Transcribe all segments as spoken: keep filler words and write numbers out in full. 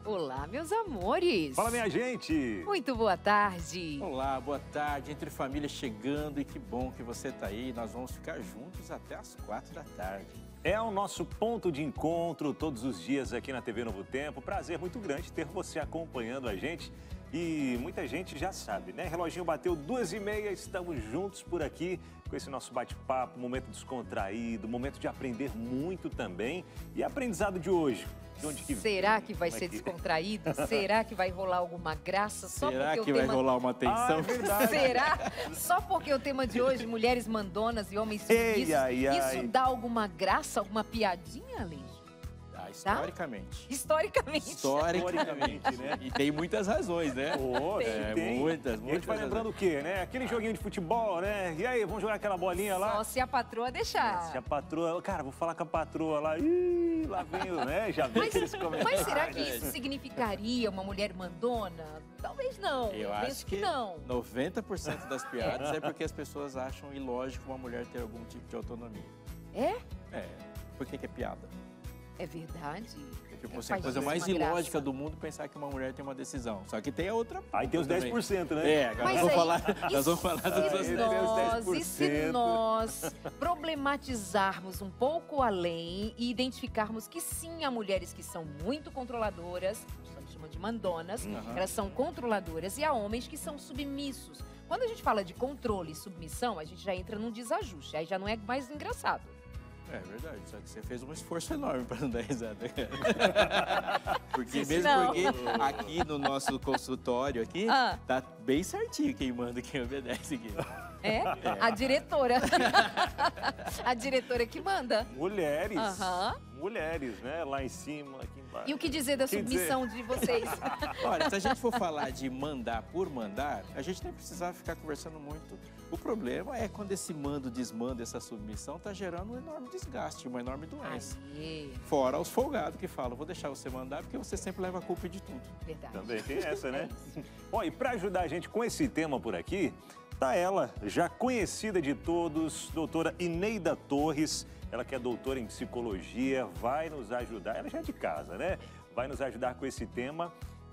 Olá, meus amores! Fala, minha gente! Muito boa tarde! Olá, boa tarde. Entre Família chegando e que bom que você está aí. Nós vamos ficar juntos até as quatro da tarde. É o nosso ponto de encontro todos os dias aqui na T V Novo Tempo. Prazer muito grande ter você acompanhando a gente. E muita gente já sabe, né? Reloginho bateu duas e meia, estamos juntos por aqui com esse nosso bate-papo, momento descontraído, momento de aprender muito também. E aprendizado de hoje? De onde que Será que vai Como é ser que- descontraído? Será que vai rolar alguma graça? Só Será porque que o vai tema... rolar uma Ah, atenção? é verdade. Será? Só porque o tema de hoje, mulheres mandonas e homens Ei, submissos, ai, ai. isso dá alguma graça, alguma piadinha, Aleixo? Ah, historicamente. Historicamente. Historicamente, né? E tem muitas razões, né? Pô, É, tem. muitas, E a gente muitas vai lembrando o razões. quê, né? Aquele joguinho de futebol, né? E aí, vamos jogar aquela bolinha lá? Só se a patroa deixar. Se a patroa... Cara, vou falar com a patroa lá. Ih, lá vem o, né? Já vem Mas, aqueles comentários. mas será que isso significaria uma mulher mandona? Talvez não. Eu penso acho que não. noventa por cento das piadas é porque as pessoas acham ilógico uma mulher ter algum tipo de autonomia. É? É. Por que que é piada? É verdade. Tipo, assim, Faz a coisa uma mais graça. ilógica do mundo pensar que uma mulher tem uma decisão. Só que tem a outra. Aí tem os também. dez por cento, né? É, agora Mas nós vamos, aí, falar, nós vamos falar dos E outros se Ele tem os nós, dez por e se cento. nós problematizarmos um pouco além e identificarmos que sim, há mulheres que são muito controladoras, a gente chama de mandonas, Uhum. elas são controladoras, e há homens que são submissos. Quando a gente fala de controle e submissão, a gente já entra num desajuste, aí já não é mais engraçado. É verdade, só que você fez um esforço enorme para não dar risada. Porque mesmo Não. porque aqui no nosso consultório aqui, Ah. tá bem certinho quem manda e quem obedece aqui. É? A diretora. A diretora que manda. Mulheres. Aham. Mulheres, né? Lá em cima, aqui embaixo. E o que dizer da Que submissão de vocês? Olha, se a gente for falar de mandar por mandar, a gente nem precisava ficar conversando muito. O problema é quando esse mando, desmando, essa submissão tá gerando um enorme desgaste, uma enorme doença. Aí, Fora os folgados que falam, vou deixar você mandar porque você sempre leva a culpa de tudo. verdade. Também tem essa, né? É Bom, e para ajudar a gente com esse tema por aqui, tá ela, já conhecida de todos, doutora Ineida Torres. Ela que é doutora em psicologia, vai nos ajudar, ela já é de casa, né? Vai nos ajudar com esse tema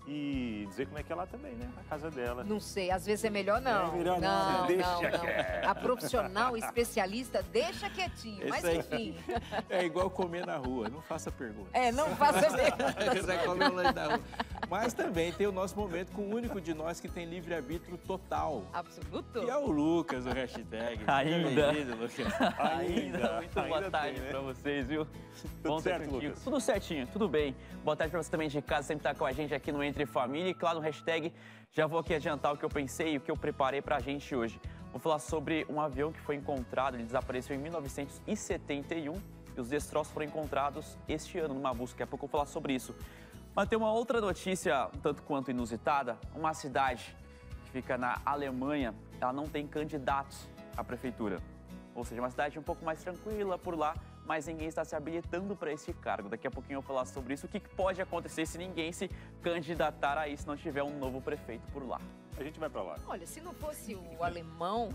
e dizer como é que ela também, né? Na casa dela. Não sei, às vezes é melhor não. É melhor não, não, deixa não, não. quieto. A profissional especialista deixa quietinho, Esse mas aí- enfim. É igual comer na rua, não faça pergunta. É, não faça mesmo. Você come no lanche da rua. Mas também tem o nosso momento com o único de nós que tem livre-arbítrio total. Absoluto. Que é o Lucas, o hashtag. Ainda. Bem-vindo, Lucas. Ainda, muito boa ainda tarde tem, né? pra vocês, viu? Bom certo, ter contigo. Lucas? Tudo certinho, tudo bem. Boa tarde pra você também de casa, sempre tá com a gente aqui no Entre Família. E claro, no hashtag, já vou aqui adiantar o que eu pensei e o que eu preparei pra gente hoje. Vou falar sobre um avião que foi encontrado, ele desapareceu em mil novecentos e setenta e um e os destroços foram encontrados este ano numa busca. Daqui a pouco eu vou falar sobre isso. Mas tem uma outra notícia, um tanto quanto inusitada. Uma cidade que fica na Alemanha, ela não tem candidatos à prefeitura. Ou seja, uma cidade um pouco mais tranquila por lá, mas ninguém está se habilitando para esse cargo. Daqui a pouquinho eu vou falar sobre isso. O que pode acontecer se ninguém se candidatar aí, se não tiver um novo prefeito por lá. A gente vai pra lá. Olha, se não fosse o alemão,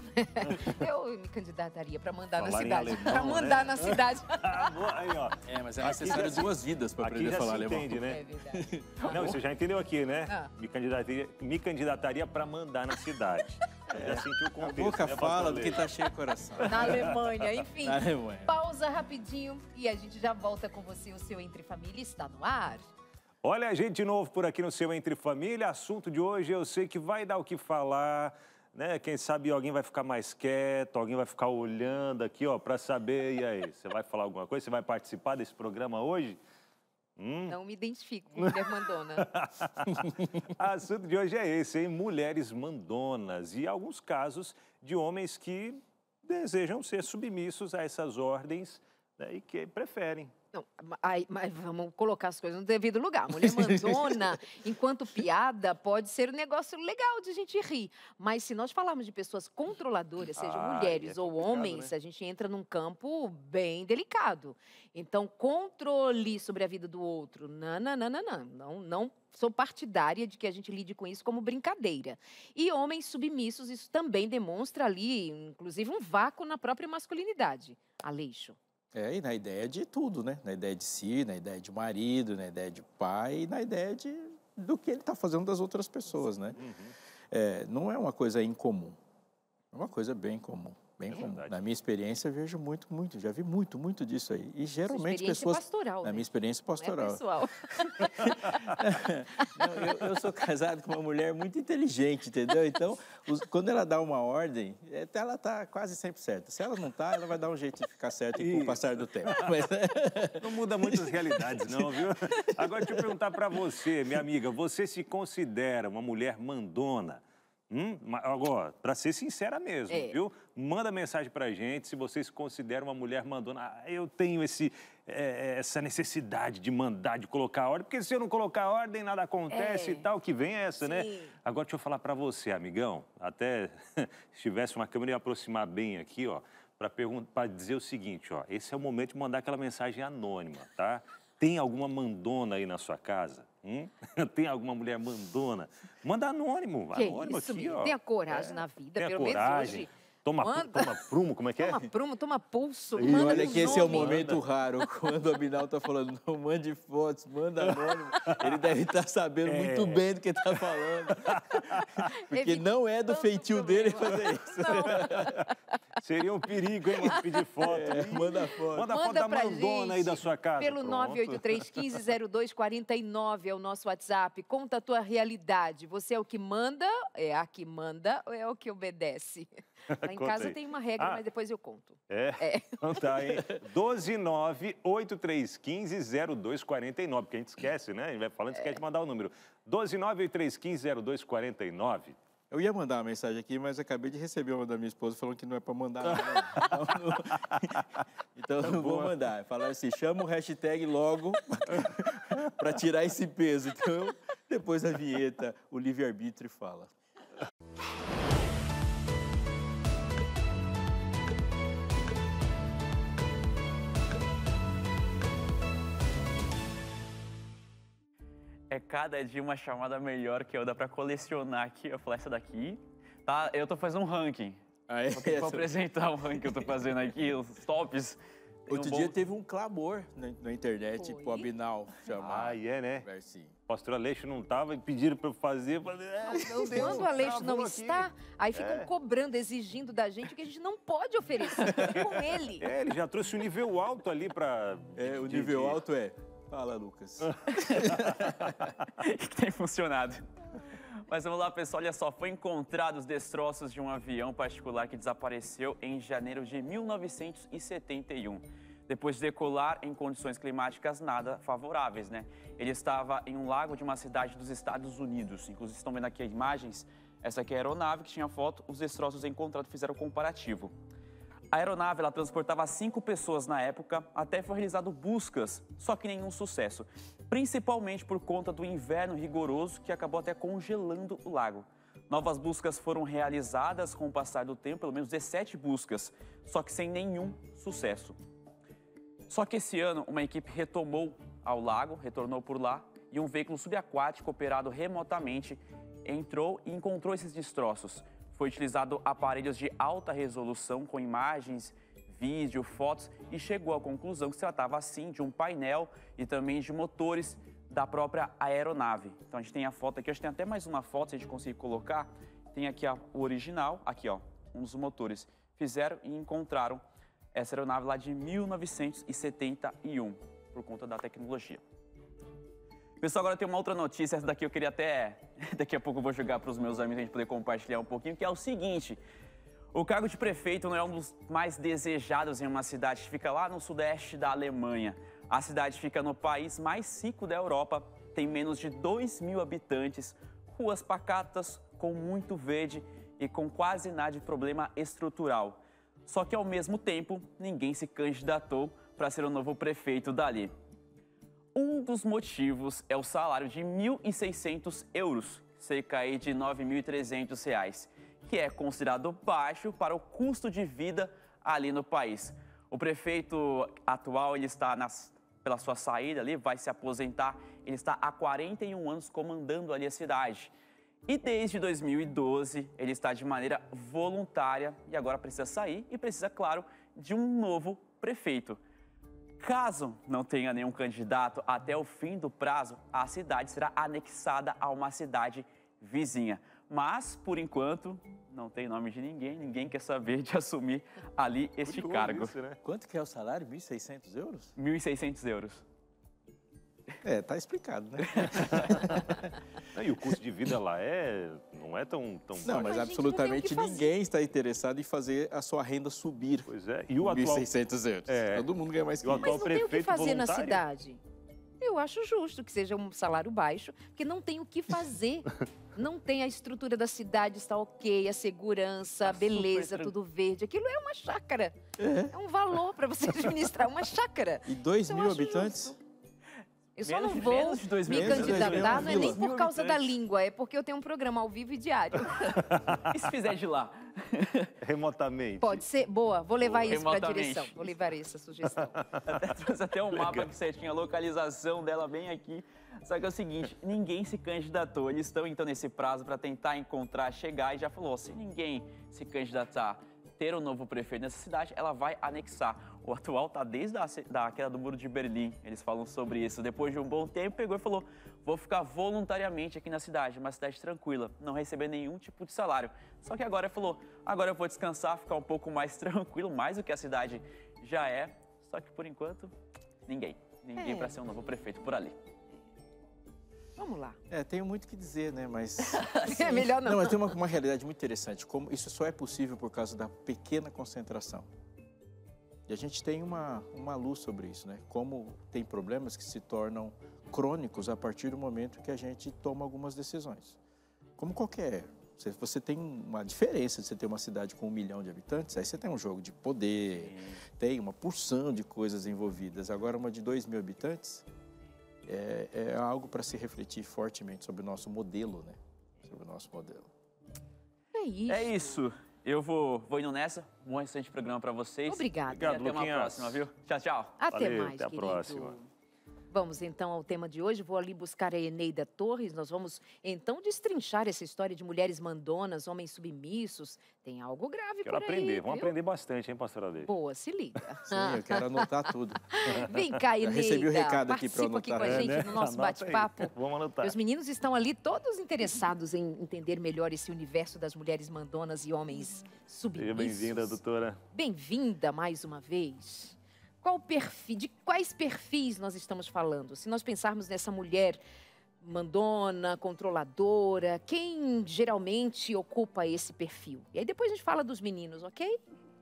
eu me candidataria para mandar Falar na em cidade. alemão, Para mandar né? na cidade. Ah, boa, aí, ó. É, mas é Aqui necessário já- duas vidas para Aqui aprender já a falar se alemão. entende, É né? verdade. Não, você já entendeu aqui, né? Ah. Me candidataria, me candidataria pra mandar na cidade. Já sentiu o A contexto, boca né, fala pastor do que Leite? tá cheio o coração. Na Alemanha, enfim. Na Alemanha. Pausa rapidinho e a gente já volta com você. O seu Entre Família está no ar. Olha a gente de novo por aqui no seu Entre Família. Assunto de hoje eu sei que vai dar o que falar, né? Quem sabe alguém vai ficar mais quieto, alguém vai ficar olhando aqui, ó, para saber. E aí, você vai falar alguma coisa? Você vai participar desse programa hoje? Hum? Não me identifico com mulher mandona. Assunto de hoje é esse, hein? Mulheres mandonas e alguns casos de homens que desejam ser submissos a essas ordens, né, e que preferem. Não, aí, mas vamos colocar as coisas no devido lugar. Mulher mandona, enquanto piada, pode ser um negócio legal de a gente rir. Mas se nós falarmos de pessoas controladoras, sejam Ah, mulheres é ou complicado, homens, né? a gente entra num campo bem delicado. Então, controle sobre a vida do outro, não, não, não, não, não. Não, não sou partidária de que a gente lide com isso como brincadeira. E homens submissos, isso também demonstra ali, inclusive, um vácuo na própria masculinidade. Aleixo. É, e na ideia de tudo, né? Na ideia de si, na ideia de marido, na ideia de pai, e na ideia de, do que ele está fazendo das outras pessoas, né? Uhum. É, não é uma coisa incomum, é uma coisa bem comum. Bem é comum. Verdade. Na minha experiência, eu vejo muito, muito, já vi muito, muito disso aí. E geralmente experiência pessoas... pastoral, Na né? minha experiência pastoral. Não é pessoal. Não, eu, eu sou casado com uma mulher muito inteligente, entendeu? Então, os, quando ela dá uma ordem, ela está quase sempre certa. Se ela não está, ela vai dar um jeito de ficar certa com o passar do tempo. Mas... Não muda muitas realidades, não, viu? Agora, deixa eu perguntar para você, minha amiga, você se considera uma mulher mandona? Hum? Agora, para ser sincera mesmo, é. viu? Manda mensagem para a gente se você se considera uma mulher mandona. Ah, eu tenho esse, é, essa necessidade de mandar, de colocar ordem, porque se eu não colocar ordem, nada acontece é. e tal, que vem essa, Sim. né? Agora, deixa eu falar para você, amigão, até se tivesse uma câmera, eu ia aproximar bem aqui, ó, para dizer o seguinte, ó, esse é o momento de mandar aquela mensagem anônima, tá? Tem alguma mandona aí na sua casa? Hum? Tem alguma mulher mandona? Manda anônimo, que anônimo isso, aqui, menino? ó. Tenha coragem é. na vida, Tenha pelo coragem. menos hoje. Toma, Manda. toma prumo, como é que é? Toma prumo, toma pulso, e manda olha que esse nome. é o momento raro, quando o Abinal está falando, não mande fotos, manda anônimo. Ele deve estar sabendo é. muito bem do que está falando. Porque Evitando não é do feitio dele fazer isso. Não. Seria um perigo, hein, mano, pedir foto. É, manda foto. Manda, manda foto da mandona aí da sua casa. Pelo nove oito três, um cinco zero dois, quatro nove é o nosso WhatsApp. Conta a tua realidade. Você é o que manda, é a que manda ou é o que obedece? Lá em casa aí. Tem uma regra, ah, mas depois eu conto. É? é. Então tá, hein? doze nove oito três um cinco zero dois quatro nove, porque a gente esquece, né? A gente vai falando, esquece de mandar o número. doze nove oito três um cinco zero dois quatro nove. Eu ia mandar uma mensagem aqui, mas acabei de receber uma da minha esposa falando que não é para mandar nada. Então, não, então tá não vou mandar. Falaram assim, chama o hashtag logo para tirar esse peso. Então, depois da vinheta, o livre-arbítrio fala. É cada dia uma chamada melhor que eu dá para colecionar aqui. Eu falei, essa daqui, tá? Eu tô fazendo um ranking. Ah, é? Vou apresentar o ranking que eu tô fazendo aqui, os tops. Tem Outro um dia bom... teve um clamor na, na internet, pro Abinal chamar. Ah, é, né? Versinho. O pastor Aleixo não estava e pediram para eu fazer. Eu falei, é, meu Deus, quando o Aleixo não aqui. está, aí ficam é. cobrando, exigindo da gente o que a gente não pode oferecer com ele. É, ele já trouxe o nível alto ali para... É, o nível de... alto é... Fala, Lucas. Que tem funcionado. Mas vamos lá, pessoal. Olha só, foi encontrado os destroços de um avião particular que desapareceu em janeiro de mil novecentos e setenta e um. Depois de decolar em condições climáticas nada favoráveis, né? Ele estava em um lago de uma cidade dos Estados Unidos. Inclusive, estão vendo aqui imagens. Essa aqui é a aeronave que tinha foto. Os destroços encontrados fizeram comparativo. A aeronave ela transportava cinco pessoas na época, até foi realizado buscas, só que nenhum sucesso. Principalmente por conta do inverno rigoroso que acabou até congelando o lago. Novas buscas foram realizadas com o passar do tempo, pelo menos dezessete buscas, só que sem nenhum sucesso. Só que esse ano uma equipe retomou ao lago, retornou por lá, e um veículo subaquático operado remotamente entrou e encontrou esses destroços. Foi utilizado aparelhos de alta resolução com imagens, vídeo, fotos e chegou à conclusão que se tratava assim de um painel e também de motores da própria aeronave. Então a gente tem a foto aqui, acho que tem até mais uma foto se a gente conseguir colocar. Tem aqui a, o original, aqui ó, um dos motores. Fizeram e encontraram essa aeronave lá de mil novecentos e setenta e um, por conta da tecnologia. Pessoal, agora tem uma outra notícia, essa daqui eu queria até, daqui a pouco eu vou jogar para os meus amigos, a gente poder compartilhar um pouquinho, que é o seguinte, o cargo de prefeito não é um dos mais desejados em uma cidade que fica lá no sudeste da Alemanha. A cidade fica no país mais rico da Europa, tem menos de dois mil habitantes, ruas pacatas, com muito verde e com quase nada de problema estrutural. Só que ao mesmo tempo, ninguém se candidatou para ser o novo prefeito dali. Um dos motivos é o salário de mil e seiscentos euros, cerca aí de nove mil e trezentos reais, que é considerado baixo para o custo de vida ali no país. O prefeito atual, ele está nas, pela sua saída ali, vai se aposentar, ele está há quarenta e um anos comandando ali a cidade. E desde dois mil e doze, ele está de maneira voluntária e agora precisa sair e precisa, claro, de um novo prefeito. Caso não tenha nenhum candidato até o fim do prazo, a cidade será anexada a uma cidade vizinha. Mas, por enquanto, não tem nome de ninguém, ninguém quer saber de assumir ali este Curioso cargo. isso, né? Quanto que é o salário? mil e seiscentos euros? mil e seiscentos euros. É, tá explicado, né? E o custo de vida lá é, não é tão, tão Não, baixo. mas Mas, gente, não tem o absolutamente que fazer. ninguém está interessado em fazer a sua renda subir. Pois é. E o mil e atual, seiscentos euros. É. Todo mundo ganha mais que E o isso. atual Mas não tem o que prefeito fazer na voluntário? cidade. Eu acho justo que seja um salário baixo, porque não tem o que fazer. Não tem a estrutura da cidade, está ok, a segurança, a Tá beleza, super tudo verde. Aquilo é uma chácara. É. É um valor para você administrar uma chácara. E dois Isso eu mil acho habitantes? justo. Eu só Menos não de- vou menos de dois me mil. Menos de dois mil, candidatar, não é nem vila. por causa da habitantes. língua, é porque eu tenho um programa ao vivo e diário. E se fizer de lá? Remotamente. Pode ser? Boa, vou levar isso para a Remotamente. direção. Vou levar essa sugestão. Até trouxe até um mapa que você tinha a localização dela bem aqui. Só que é o seguinte, ninguém se candidatou. Eles estão então nesse prazo para tentar encontrar, chegar e já falou, se ninguém se candidatar, ter um novo prefeito nessa cidade, ela vai anexar. O atual está desde a da queda do Muro de Berlim. Eles falam sobre isso. Depois de um bom tempo, pegou e falou, vou ficar voluntariamente aqui na cidade, uma cidade tranquila, não receber nenhum tipo de salário. Só que agora ele falou, agora eu vou descansar, ficar um pouco mais tranquilo, mais do que a cidade já é. Só que por enquanto, ninguém. Ninguém É. para ser um novo prefeito por ali. Vamos lá. É, tenho muito o que dizer, né? Mas. É melhor não. Não, mas tem uma, uma realidade muito interessante. Como isso só é possível por causa da pequena concentração. E a gente tem uma, uma luz sobre isso, né? Como tem problemas que se tornam crônicos a partir do momento que a gente toma algumas decisões. Como qualquer. Você, você tem uma diferença de você ter uma cidade com um milhão de habitantes, aí você tem um jogo de poder, tem uma porção de coisas envolvidas. Agora, uma de dois mil habitantes é, é algo para se refletir fortemente sobre o nosso modelo, né? Sobre o nosso modelo. É isso. É isso. Eu vou, vou indo nessa. Um bom restante programa para vocês. Obrigada. E até uma Luquinhas. próxima, viu? Tchau, tchau. Até Valeu, mais, até a querido. próxima. Vamos então ao tema de hoje. Vou ali buscar a Eneida Torres. Nós vamos então destrinchar essa história de mulheres mandonas, homens submissos. Tem algo grave Quero por aí. aprender. Vamos viu? aprender bastante, hein, pastora Alex? Boa, se liga. Sim, eu quero anotar tudo. Vem cá, Eneida. recebi o recado aqui pra Participa aqui com anotar. a É, gente né? no nosso Anota aí. bate-papo. Vamos anotar. Meus meninos estão ali todos interessados em entender melhor esse universo das mulheres mandonas e homens submissos. Seja bem-vinda, doutora. Bem-vinda mais uma vez. Qual perfil, de quais perfis nós estamos falando? Se nós pensarmos nessa mulher mandona, controladora, quem geralmente ocupa esse perfil? E aí depois a gente fala dos meninos, ok?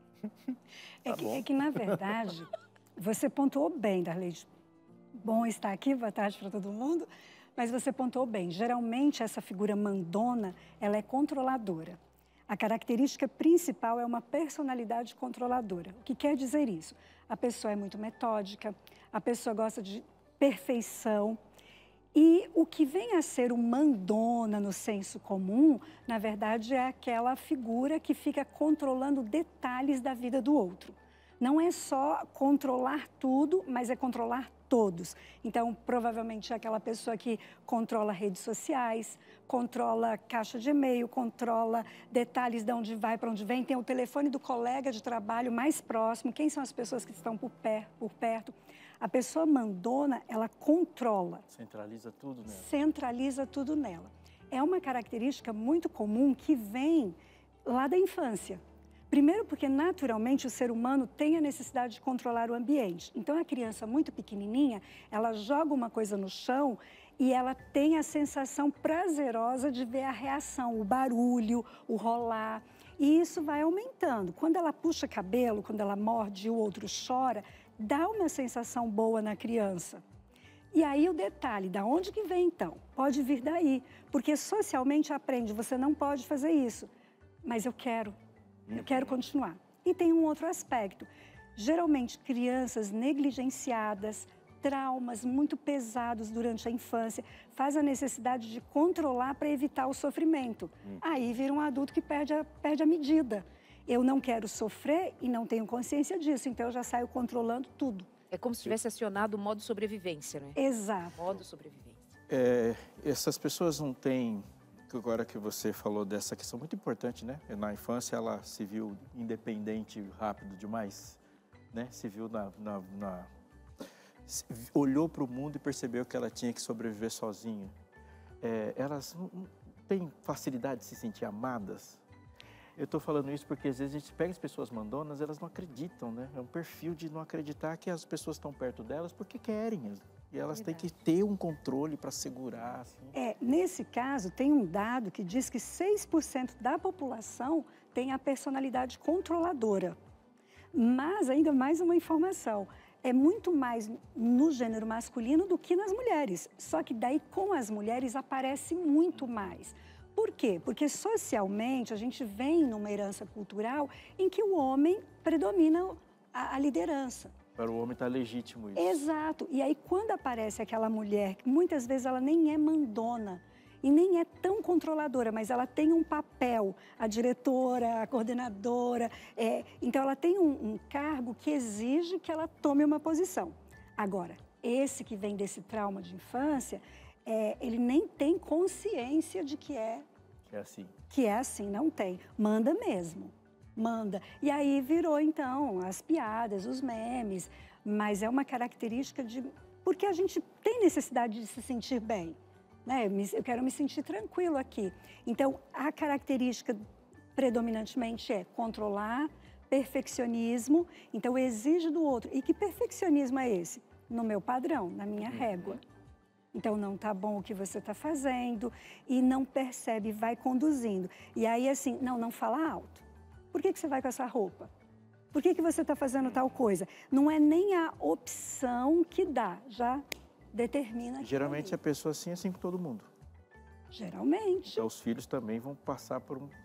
É, Tá que, bom. é que, na verdade, você pontuou bem, Darleide. Bom estar aqui, boa tarde para todo mundo. Mas você pontuou bem. Geralmente, essa figura mandona, ela é controladora. A característica principal é uma personalidade controladora. O que quer dizer isso? A pessoa é muito metódica, a pessoa gosta de perfeição. E o que vem a ser o mandona no senso comum, na verdade, é aquela figura que fica controlando detalhes da vida do outro. Não é só controlar tudo, mas é controlar todos. Então, provavelmente é aquela pessoa que controla redes sociais, controla caixa de e-mail, controla detalhes de onde vai, para onde vem, tem o telefone do colega de trabalho mais próximo, quem são as pessoas que estão por, per, por perto. A pessoa mandona, ela controla. Centraliza tudo nela. Centraliza tudo nela. É uma característica muito comum que vem lá da infância. Primeiro porque, naturalmente, o ser humano tem a necessidade de controlar o ambiente. Então, a criança muito pequenininha, ela joga uma coisa no chão e ela tem a sensação prazerosa de ver a reação, o barulho, o rolar. E isso vai aumentando. Quando ela puxa cabelo, quando ela morde e o outro chora, dá uma sensação boa na criança. E aí o detalhe, da onde que vem então? Pode vir daí, porque socialmente aprende, você não pode fazer isso, mas eu quero. Eu quero continuar. E tem um outro aspecto. Geralmente, crianças negligenciadas, traumas muito pesados durante a infância, faz a necessidade de controlar para evitar o sofrimento. Hum. Aí vira um adulto que perde a, perde a medida. Eu não quero sofrer e não tenho consciência disso, então eu já saio controlando tudo. É como se tivesse acionado o modo sobrevivência, né? Exato. Modo sobrevivência. É, essas pessoas não têm... Agora que você falou dessa questão muito importante, né? Na infância ela se viu independente rápido demais, né? Se viu na, na, na olhou para o mundo e percebeu que ela tinha que sobreviver sozinha. É, elas não têm facilidade de se sentir amadas. Eu estou falando isso porque às vezes a gente pega as pessoas mandonas, elas não acreditam, né? É um perfil de não acreditar que as pessoas estão perto delas porque querem. E elas Verdade. têm que ter um controle para segurar. Assim. É, nesse caso, tem um dado que diz que seis por cento da população tem a personalidade controladora. Mas, ainda mais uma informação, é muito mais no gênero masculino do que nas mulheres. Só que daí, com as mulheres, aparece muito mais. Por quê? Porque socialmente a gente vem numa herança cultural em que o homem predomina a, a liderança. Para o homem está legítimo isso. Exato. E aí quando aparece aquela mulher, que muitas vezes ela nem é mandona e nem é tão controladora, mas ela tem um papel, a diretora, a coordenadora, é, então ela tem um, um cargo que exige que ela tome uma posição. Agora, esse que vem desse trauma de infância, É, ele nem tem consciência de que é, que é assim. Que é assim, não tem. Manda mesmo, manda. E aí virou, então, as piadas, os memes, mas é uma característica de... Porque a gente tem necessidade de se sentir bem, né? Eu quero me sentir tranquilo aqui. Então, a característica predominantemente é controlar, perfeccionismo, então exige do outro. E que perfeccionismo é esse? No meu padrão, na minha régua. Então, não está bom o que você está fazendo e não percebe, vai conduzindo. E aí, assim, não, não fala alto. Por que, que você vai com essa roupa? Por que, que você está fazendo tal coisa? Não é nem a opção que dá, já determina. Geralmente, a pessoa assim é assim com todo mundo. Geralmente. Então, os filhos também vão passar por um...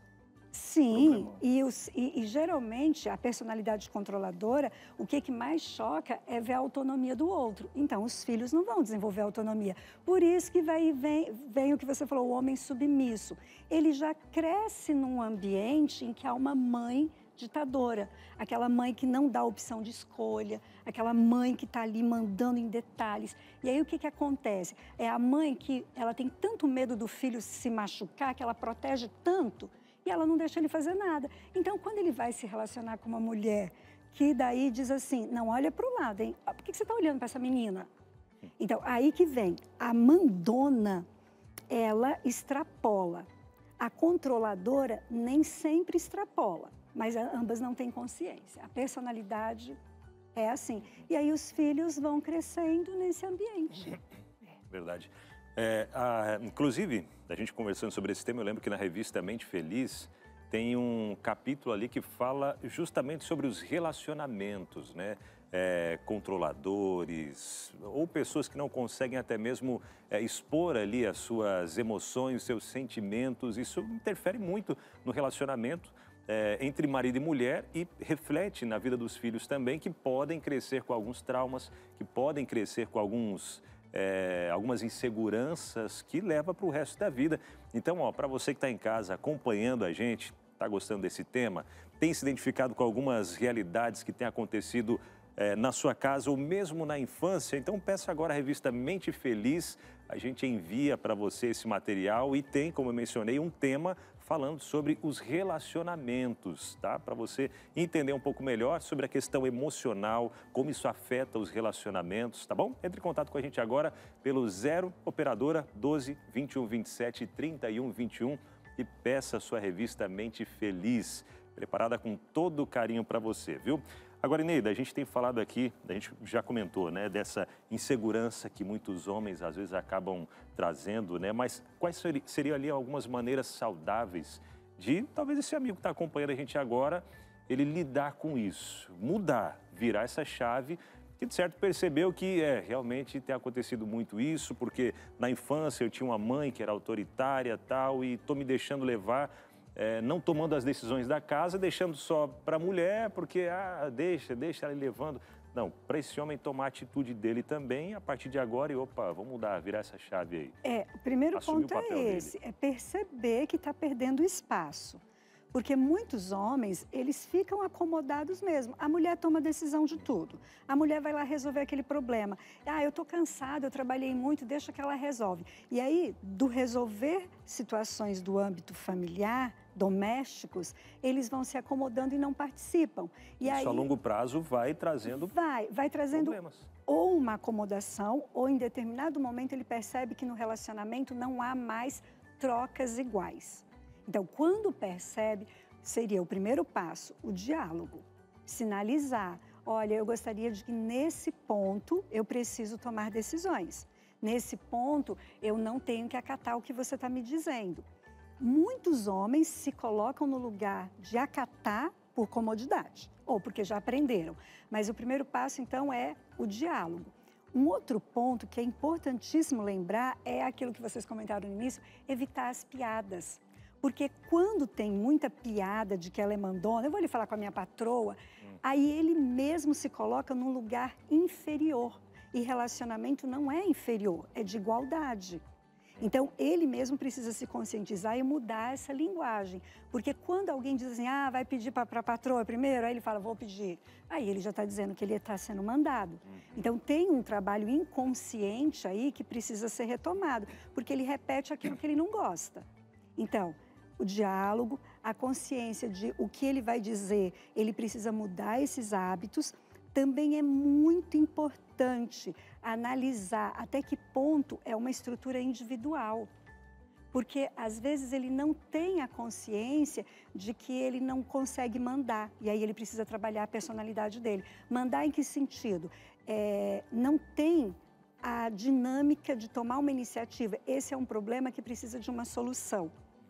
Sim, e, os, e, e geralmente a personalidade controladora, o que, que mais choca é ver a autonomia do outro. Então, os filhos não vão desenvolver autonomia. Por isso que vai, vem, vem o que você falou, o homem submisso. Ele já cresce num ambiente em que há uma mãe ditadora, aquela mãe que não dá opção de escolha, aquela mãe que está ali mandando em detalhes. E aí o que, que acontece? É a mãe que ela tem tanto medo do filho se machucar, que ela protege tanto, e ela não deixa ele fazer nada. Então, quando ele vai se relacionar com uma mulher que daí diz assim, não, olha para o lado, hein? Por que você está olhando para essa menina? Então, aí que vem. A mandona, ela extrapola. A controladora nem sempre extrapola, mas ambas não têm consciência. A personalidade é assim. E aí os filhos vão crescendo nesse ambiente. Verdade. É, a, inclusive, a gente conversando sobre esse tema, eu lembro que na revista Mente Feliz tem um capítulo ali que fala justamente sobre os relacionamentos, né? É, controladores ou pessoas que não conseguem até mesmo é, expor ali as suas emoções, os seus sentimentos. Isso interfere muito no relacionamento é, entre marido e mulher e reflete na vida dos filhos também, que podem crescer com alguns traumas, que podem crescer com alguns... É, algumas inseguranças que leva para o resto da vida. Então, ó, para você que está em casa acompanhando a gente, está gostando desse tema, tem se identificado com algumas realidades que têm acontecido é, na sua casa ou mesmo na infância, então peça agora a revista Mente Feliz, a gente envia para você esse material e tem, como eu mencionei, um tema falando sobre os relacionamentos, tá? Para você entender um pouco melhor sobre a questão emocional, como isso afeta os relacionamentos, tá bom? Entre em contato com a gente agora pelo zero operadora doze, vinte e um, vinte e sete, trinta e um, vinte e um e peça a sua revista Mente Feliz, preparada com todo o carinho para você, viu? Agora, Ineida, a gente tem falado aqui, a gente já comentou, né, dessa insegurança que muitos homens às vezes acabam trazendo, né? Mas quais seriam ali algumas maneiras saudáveis de, talvez esse amigo que está acompanhando a gente agora, ele lidar com isso, mudar, virar essa chave, que de certo percebeu que é, realmente tem acontecido muito isso, porque na infância eu tinha uma mãe que era autoritária tal, e estou me deixando levar... É, não tomando as decisões da casa, deixando só para a mulher, porque, ah, deixa, deixa ela levando. Não, para esse homem tomar a atitude dele também, a partir de agora, e opa, vamos mudar, virar essa chave aí. É, o primeiro Assumir ponto o papel é esse, dele. é perceber que está perdendo espaço. Porque muitos homens, eles ficam acomodados mesmo. A mulher toma decisão de tudo. A mulher vai lá resolver aquele problema. Ah, eu estou cansada, eu trabalhei muito, deixa que ela resolve. E aí, do resolver situações do âmbito familiar, domésticos, eles vão se acomodando e não participam. E Isso aí, a longo prazo vai trazendo vai, vai trazendo problemas. ou uma acomodação, ou em determinado momento ele percebe que no relacionamento não há mais trocas iguais. Então, quando percebe, seria o primeiro passo, o diálogo. Sinalizar, olha, eu gostaria de que nesse ponto eu preciso tomar decisões. Nesse ponto, eu não tenho que acatar o que você está me dizendo. Muitos homens se colocam no lugar de acatar por comodidade, ou porque já aprenderam. Mas o primeiro passo, então, é o diálogo. Um outro ponto que é importantíssimo lembrar é aquilo que vocês comentaram no início, evitar as piadas. Porque quando tem muita piada de que ela é mandona, eu vou lhe falar com a minha patroa, hum. aí ele mesmo se coloca num lugar inferior. E relacionamento não é inferior, é de igualdade. Então, ele mesmo precisa se conscientizar e mudar essa linguagem. Porque quando alguém diz assim, ah, vai pedir para a patroa primeiro, aí ele fala, vou pedir. Aí ele já está dizendo que ele está sendo mandado. Uhum. Então, tem um trabalho inconsciente aí que precisa ser retomado, porque ele repete aquilo que ele não gosta. Então, o diálogo, a consciência de o que ele vai dizer, ele precisa mudar esses hábitos. Também é muito importante analisar até que ponto é uma estrutura individual. Porque, às vezes, ele não tem a consciência de que ele não consegue mandar. E aí ele precisa trabalhar a personalidade dele. Mandar em que sentido? É, não tem a dinâmica de tomar uma iniciativa. Esse é um problema que precisa de uma solução.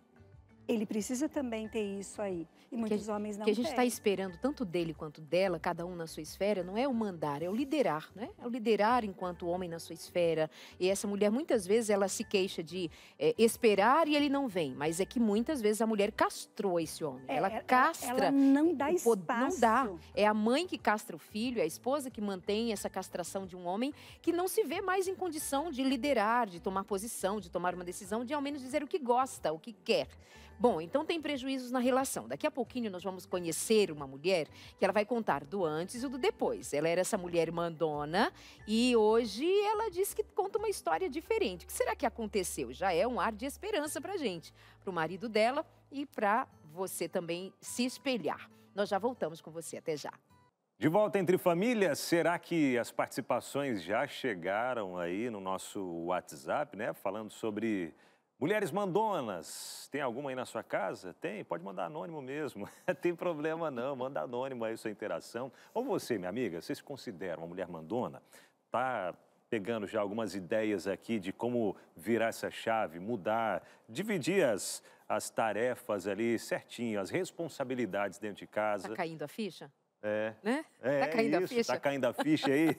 Ele precisa também ter isso aí. E muitos que, homens não têm. O que a gente está têm. esperando, tanto dele quanto dela, cada um na sua esfera, não é o mandar, é o liderar, né? É o liderar enquanto homem na sua esfera. E essa mulher, muitas vezes, ela se queixa de é, esperar e ele não vem. Mas é que muitas vezes a mulher castrou esse homem. É, ela ela, castra. Ela não dá o, espaço. Não dá. É a mãe que castra o filho, é a esposa que mantém essa castração de um homem que não se vê mais em condição de liderar, de tomar posição, de tomar uma decisão, de ao menos dizer o que gosta, o que quer. Bom, então tem prejuízos na relação. Daqui a pouquinho nós vamos conhecer uma mulher que ela vai contar do antes e do depois. Ela era essa mulher mandona e hoje ela diz que conta uma história diferente. O que será que aconteceu? Já é um ar de esperança pra gente, pro marido dela e pra você também se espelhar. Nós já voltamos com você, até já. De volta entre famílias, será que as participações já chegaram aí no nosso WhatsApp, né? Falando sobre mulheres mandonas. Tem alguma aí na sua casa? Tem? Pode mandar anônimo mesmo. Tem problema não, manda anônimo aí sua interação. Ou você, minha amiga, você se considera uma mulher mandona? Tá pegando já algumas ideias aqui de como virar essa chave, mudar, dividir as, as tarefas ali certinho, as responsabilidades dentro de casa. Tá caindo a ficha? É, né? é, tá caindo isso, a ficha? Tá caindo a ficha aí?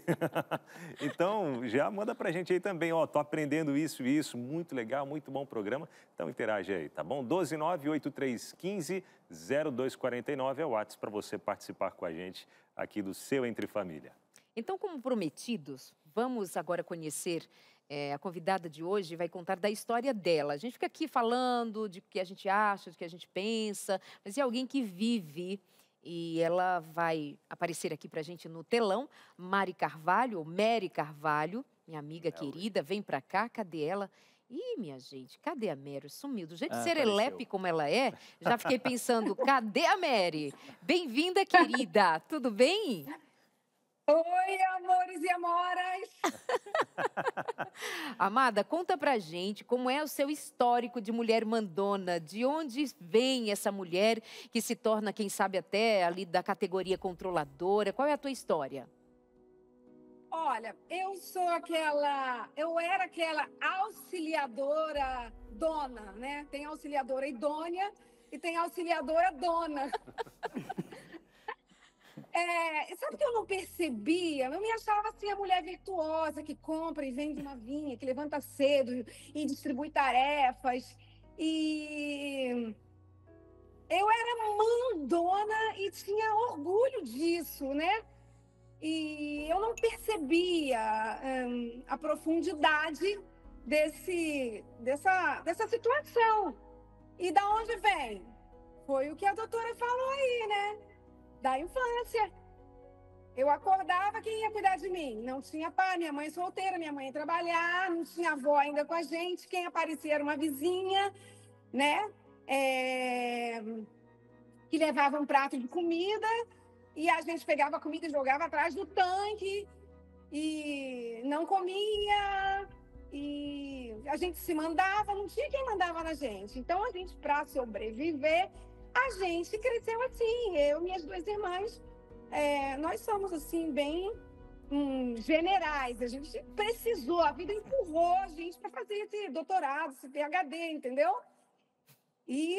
Então, já manda pra gente aí também, ó, tô aprendendo isso e isso, muito legal, muito bom programa. Então, interage aí, tá bom? doze nove oito três um cinco zero dois quatro nove é o WhatsApp para você participar com a gente aqui do Seu Entre Família. Então, como prometidos, vamos agora conhecer é, a convidada de hoje, vai contar da história dela. A gente fica aqui falando de o que a gente acha, do que a gente pensa, mas é alguém que vive. E ela vai aparecer aqui pra gente no telão, Mari Carvalho, ou Mary Carvalho, minha amiga é querida, vem pra cá, cadê ela? Ih, minha gente, cadê a Mary? Sumiu. Do jeito ah, serelepe como ela é, já fiquei pensando, cadê a Mary? Bem-vinda, querida, tudo bem? Oi, amores e amoras! Amada, conta pra gente como é o seu histórico de mulher mandona, de onde vem essa mulher que se torna, quem sabe até ali da categoria controladora, qual é a tua história? Olha, eu sou aquela, eu era aquela auxiliadora dona, né? Tem auxiliadora idônea e tem auxiliadora dona. É, sabe que eu não percebia? Eu me achava assim a mulher virtuosa que compra e vende uma vinha, que levanta cedo e distribui tarefas. E eu era mandona e tinha orgulho disso, né? E eu não percebia hum, a profundidade desse, dessa, dessa situação. E da onde vem? Foi o que a doutora falou aí, né? Da infância. Eu acordava, quem ia cuidar de mim? Não tinha pai, minha mãe solteira, minha mãe ia trabalhar, não tinha avó ainda com a gente, quem aparecia era uma vizinha, né? é, que levava um prato de comida e a gente pegava a comida e jogava atrás do tanque e não comia, e a gente se mandava, não tinha quem mandava na gente. Então, a gente, para sobreviver, a gente cresceu assim. Eu e minhas duas irmãs, é, nós somos assim, bem hum, generais. A gente precisou, a vida empurrou a gente para fazer esse doutorado, esse P H D, entendeu? E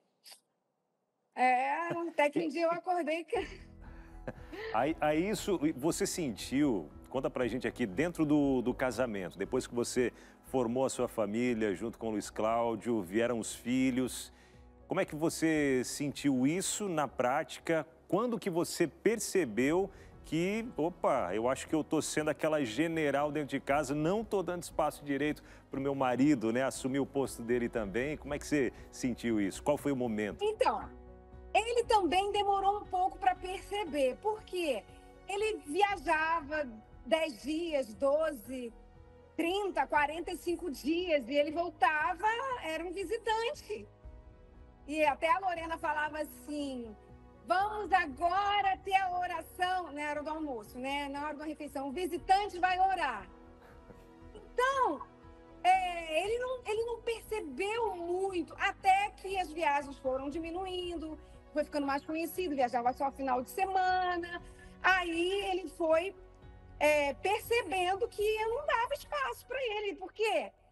é, até que um dia eu acordei que... Aí, aí isso, você sentiu, conta pra gente aqui, dentro do, do casamento, depois que você formou a sua família junto com o Luiz Cláudio, vieram os filhos, como é que você sentiu isso na prática? Quando que você percebeu que, opa, eu acho que eu tô sendo aquela general dentro de casa, não tô dando espaço direito pro meu marido, né, assumir o posto dele também? Como é que você sentiu isso? Qual foi o momento? Então, ele também demorou um pouco para perceber, porque ele viajava dez dias, doze, trinta, quarenta e cinco dias, e ele voltava, era um visitante. E até a Lorena falava assim, vamos agora ter a oração, na hora do almoço, né? Na hora da refeição, o visitante vai orar. Então, é, ele, não, ele não percebeu muito, até que as viagens foram diminuindo, foi ficando mais conhecido, viajava só final de semana. Aí ele foi é, percebendo que eu não dava espaço para ele, porque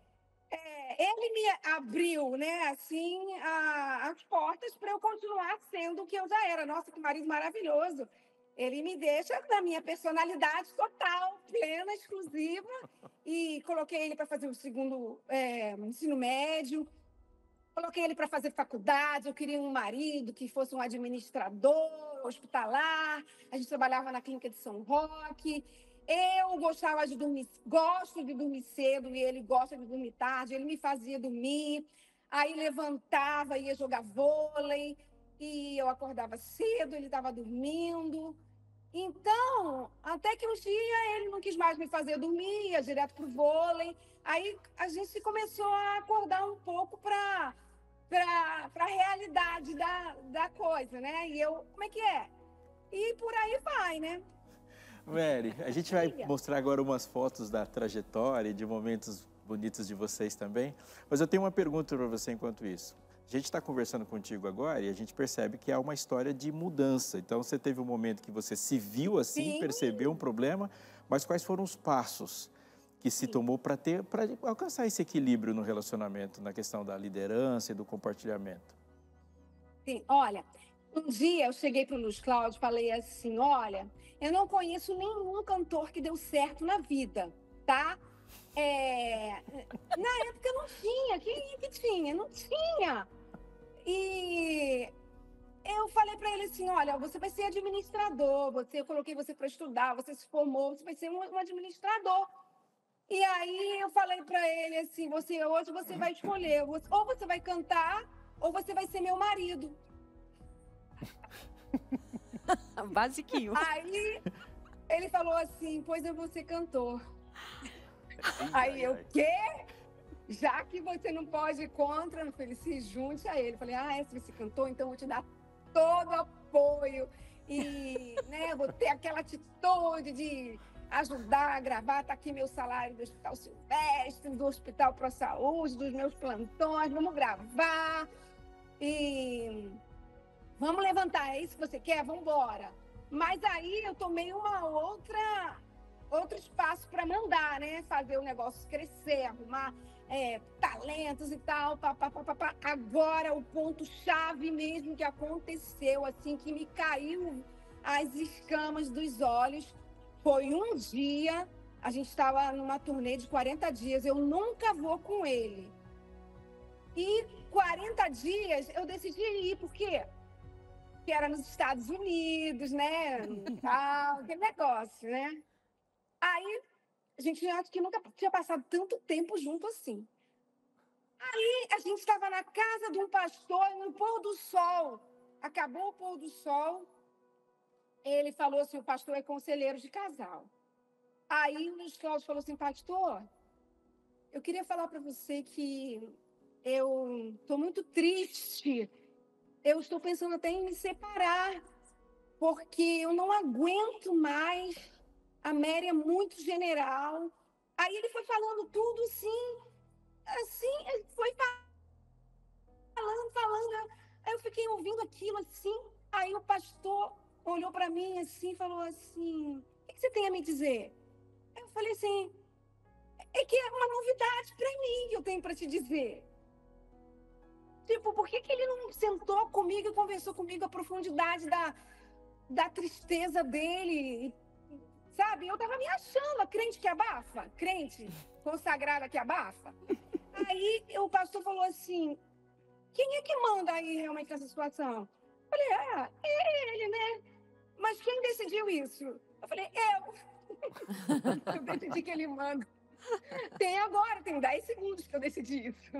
é, ele me abriu, né, assim, a, as portas para eu continuar sendo o que eu já era. Nossa, que marido maravilhoso! Ele me deixa na minha personalidade total, plena, exclusiva, e coloquei ele para fazer o segundo é, ensino médio. Coloquei ele para fazer faculdade, eu queria um marido que fosse um administrador hospitalar, a gente trabalhava na clínica de São Roque, eu gostava de dormir, gosto de dormir cedo e ele gosta de dormir tarde, ele me fazia dormir, aí levantava, ia jogar vôlei, e eu acordava cedo, ele estava dormindo. Então, até que um dia ele não quis mais me fazer dormir, ia direto pro vôlei. Aí a gente começou a acordar um pouco para para a realidade da, da coisa, né? E eu, como é que é? E por aí vai, né? Mary, a gente vai mostrar agora umas fotos da trajetória e de momentos bonitos de vocês também. Mas eu tenho uma pergunta para você enquanto isso. A gente está conversando contigo agora e a gente percebe que há uma história de mudança. Então, você teve um momento que você se viu assim, Sim. percebeu um problema, mas quais foram os passos que se Sim. tomou para ter, para alcançar esse equilíbrio no relacionamento, na questão da liderança e do compartilhamento? Sim, olha, um dia eu cheguei para o Luiz Cláudio e falei assim, olha, eu não conheço nenhum cantor que deu certo na vida, tá? É... Na época não tinha, quem que tinha? Não tinha. E eu falei para ele assim, olha, você vai ser administrador, você, eu coloquei você para estudar, você se formou, você vai ser um, um administrador. E aí eu falei para ele assim, você hoje você vai escolher, ou você vai cantar, ou você vai ser meu marido. Basiquinho. Aí ele falou assim, pois eu vou ser cantor. Aí eu, quê? Já que você não pode ir contra, eu falei, se junte a ele. Eu falei, ah, é, se você cantou, então eu vou te dar todo apoio. E, né, vou ter aquela atitude de ajudar a gravar, tá aqui meu salário do Hospital Silvestre, do Hospital Pro Saúde, dos meus plantões, vamos gravar. E vamos levantar, é isso que você quer? Vamos embora. Mas aí eu tomei uma outra, outro espaço para mandar, né? Fazer o negócio crescer, arrumar é, talentos e tal. Pá, pá, pá, pá, pá. Agora, o ponto-chave mesmo que aconteceu, assim, que me caiu as escamas dos olhos, foi um dia, a gente estava numa turnê de quarenta dias, eu nunca vou com ele. E quarenta dias eu decidi ir, por quê? Que era nos Estados Unidos, né? Tal, aquele negócio, né? Aí, a gente acho que nunca tinha passado tanto tempo junto assim. Aí, a gente estava na casa de um pastor, no pôr do sol. Acabou o pôr do sol, ele falou assim, o pastor é conselheiro de casal. Aí, o Luiz Cláudio falou assim, pastor, eu queria falar para você que eu estou muito triste. Eu estou pensando até em me separar, porque eu não aguento mais. A Mary é muito general. Aí ele foi falando tudo assim, assim, ele foi falando, falando. Aí eu fiquei ouvindo aquilo assim. Aí o pastor olhou para mim assim e falou assim: o que você tem a me dizer? Eu falei assim: é que é uma novidade para mim que eu tenho para te dizer. Tipo, por que, que ele não sentou comigo e conversou comigo a profundidade da, da tristeza dele? Sabe? Eu tava me achando a crente que abafa, crente consagrada que abafa. Aí o pastor falou assim: quem é que manda aí realmente nessa situação? Eu falei: ah, é ele, né? Mas quem decidiu isso? Eu falei: eu. Eu decidi que ele manda. Tem agora, tem dez segundos que eu decidi isso.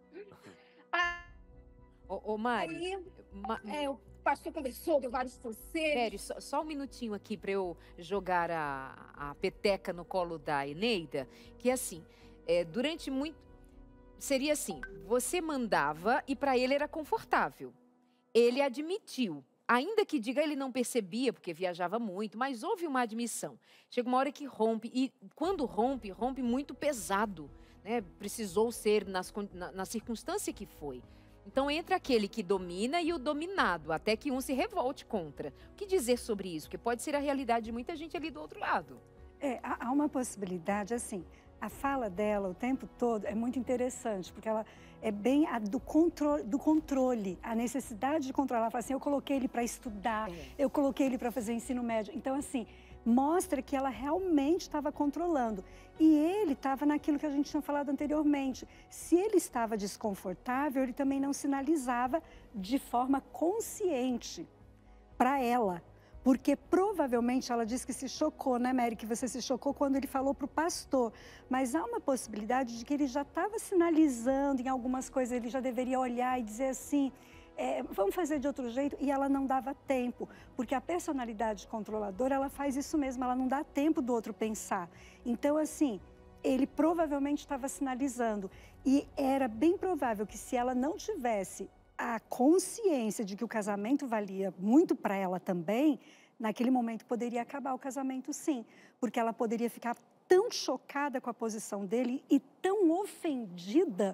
Ô, ô Mari, Aí, Ma- é, o pastor conversou, deu vários conselhos. Mary, só, só um minutinho aqui para eu jogar a, a peteca no colo da Eneida, que assim, é, durante muito... Seria assim, você mandava e para ele era confortável. Ele admitiu. Ainda que diga ele não percebia, porque viajava muito, mas houve uma admissão. Chega uma hora que rompe, e quando rompe, rompe muito pesado, né? Precisou ser nas, na, na circunstância que foi. Então entra aquele que domina e o dominado, até que um se revolte contra. O que dizer sobre isso? Porque pode ser a realidade de muita gente ali do outro lado. É, há há uma possibilidade, assim, a fala dela o tempo todo é muito interessante, porque ela é bem a do, contro do controle, a necessidade de controlar. Ela fala assim: eu coloquei ele para estudar, É. eu coloquei ele para fazer ensino médio. Então, assim, mostra que ela realmente estava controlando. E ele estava naquilo que a gente tinha falado anteriormente. Se ele estava desconfortável, ele também não sinalizava de forma consciente para ela. Porque provavelmente ela disse que se chocou, né, Mary? Que você se chocou quando ele falou para o pastor. Mas há uma possibilidade de que ele já estava sinalizando em algumas coisas, ele já deveria olhar e dizer assim: é, vamos fazer de outro jeito. E ela não dava tempo, porque a personalidade controladora, ela faz isso mesmo, ela não dá tempo do outro pensar. Então, assim, ele provavelmente estava sinalizando. E era bem provável que se ela não tivesse a consciência de que o casamento valia muito para ela também, naquele momento poderia acabar o casamento, sim. Porque ela poderia ficar tão chocada com a posição dele e tão ofendida.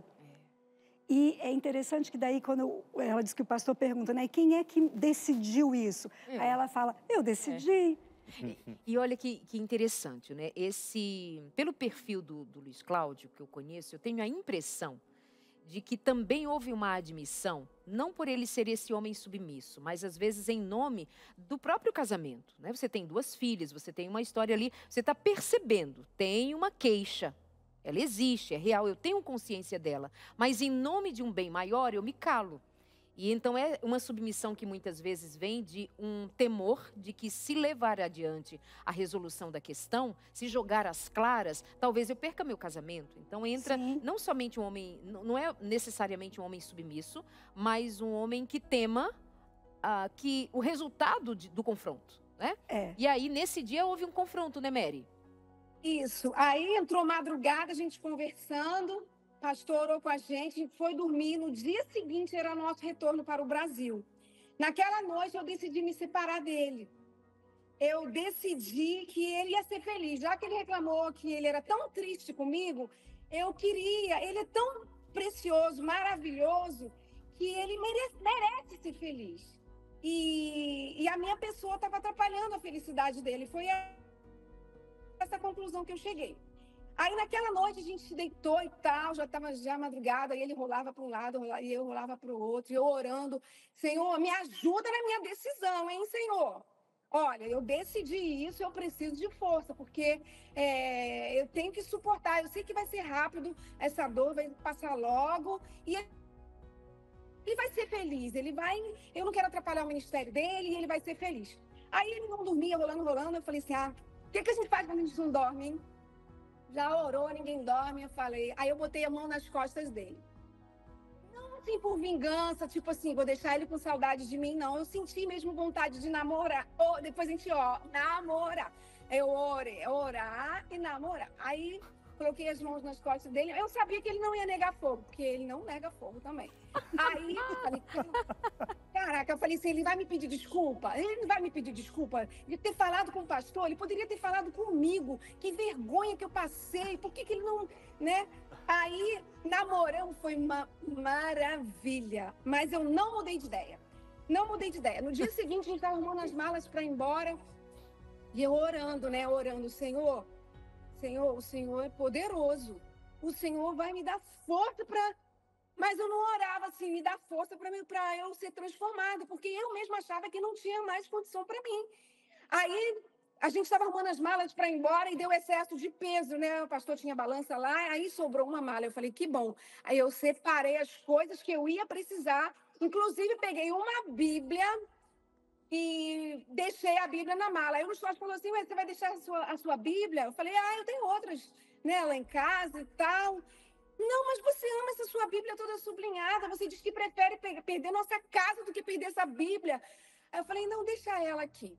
E é interessante que daí, quando ela diz que o pastor pergunta, né, quem é que decidiu isso? É. Aí ela fala: eu decidi. E, e olha que, que interessante, né? Esse, pelo perfil do, do Luiz Cláudio, que eu conheço, eu tenho a impressão de que também houve uma admissão, não por ele ser esse homem submisso, mas às vezes em nome do próprio casamento, né? Você tem duas filhas, você tem uma história ali, você está percebendo, tem uma queixa, ela existe, é real, eu tenho consciência dela, mas em nome de um bem maior eu me calo. E então é uma submissão que muitas vezes vem de um temor de que, se levar adiante a resolução da questão, se jogar às claras, talvez eu perca meu casamento. Então entra Sim. não somente um homem, não não é necessariamente um homem submisso, mas um homem que tema ah, que o resultado de- do confronto, né? É. E aí, nesse dia, houve um confronto, né, Mary? Isso. Aí entrou madrugada, a gente conversando, pastor orou com a gente, foi dormir. No dia seguinte era nosso retorno para o Brasil. Naquela noite eu decidi me separar dele. Eu decidi que ele ia ser feliz. Já que ele reclamou que ele era tão triste comigo, eu queria. Ele é tão precioso, maravilhoso, que ele merece, merece ser feliz. E, e a minha pessoa estava atrapalhando a felicidade dele. Foi essa conclusão que eu cheguei. Aí naquela noite a gente se deitou e tal, já estava já madrugada, e ele rolava para um lado e eu rolava para o outro, e eu orando: Senhor, me ajuda na minha decisão, hein, Senhor? Olha, eu decidi isso, eu preciso de força, porque é, eu tenho que suportar, eu sei que vai ser rápido, essa dor vai passar logo, e ele vai ser feliz, ele vai, eu não quero atrapalhar o ministério dele, e ele vai ser feliz. Aí ele não dormia, rolando, rolando, eu falei assim: ah, o que, que a gente faz quando a gente não dorme, hein? Já orou, ninguém dorme, eu falei. Aí eu botei a mão nas costas dele. Não assim por vingança, tipo assim, vou deixar ele com saudade de mim, não. Eu senti mesmo vontade de namorar. Oh, depois a gente, ó, namorar. Eu orei, orar e namorar. Aí coloquei as mãos nas costas dele. Eu sabia que ele não ia negar fogo, porque ele não nega fogo também. Aí eu falei, caraca, eu falei assim, ele vai me pedir desculpa? Ele não vai me pedir desculpa de ter falado com o pastor? Ele poderia ter falado comigo. Que vergonha que eu passei. Por que que ele não, né? Aí, namoramos, foi uma maravilha. Mas eu não mudei de ideia. Não mudei de ideia. No dia seguinte, a gente estava arrumando as malas para ir embora. E eu orando, né? Orando, Senhor, Senhor, o Senhor é poderoso. O Senhor vai me dar força para... Mas eu não orava assim, me dar força para eu ser transformada, porque eu mesma achava que não tinha mais condição para mim. Aí a gente estava arrumando as malas para ir embora e deu excesso de peso, né? O pastor tinha balança lá, aí sobrou uma mala. Eu falei, que bom. Aí eu separei as coisas que eu ia precisar, inclusive peguei uma Bíblia e deixei a Bíblia na mala. Aí o pastor falou assim, ué, você vai deixar a sua, a sua Bíblia? Eu falei, ah, eu tenho outras, né, lá em casa e tal. Não, mas você ama essa sua Bíblia toda sublinhada, você diz que prefere perder nossa casa do que perder essa Bíblia. Aí eu falei, não, deixa ela aqui.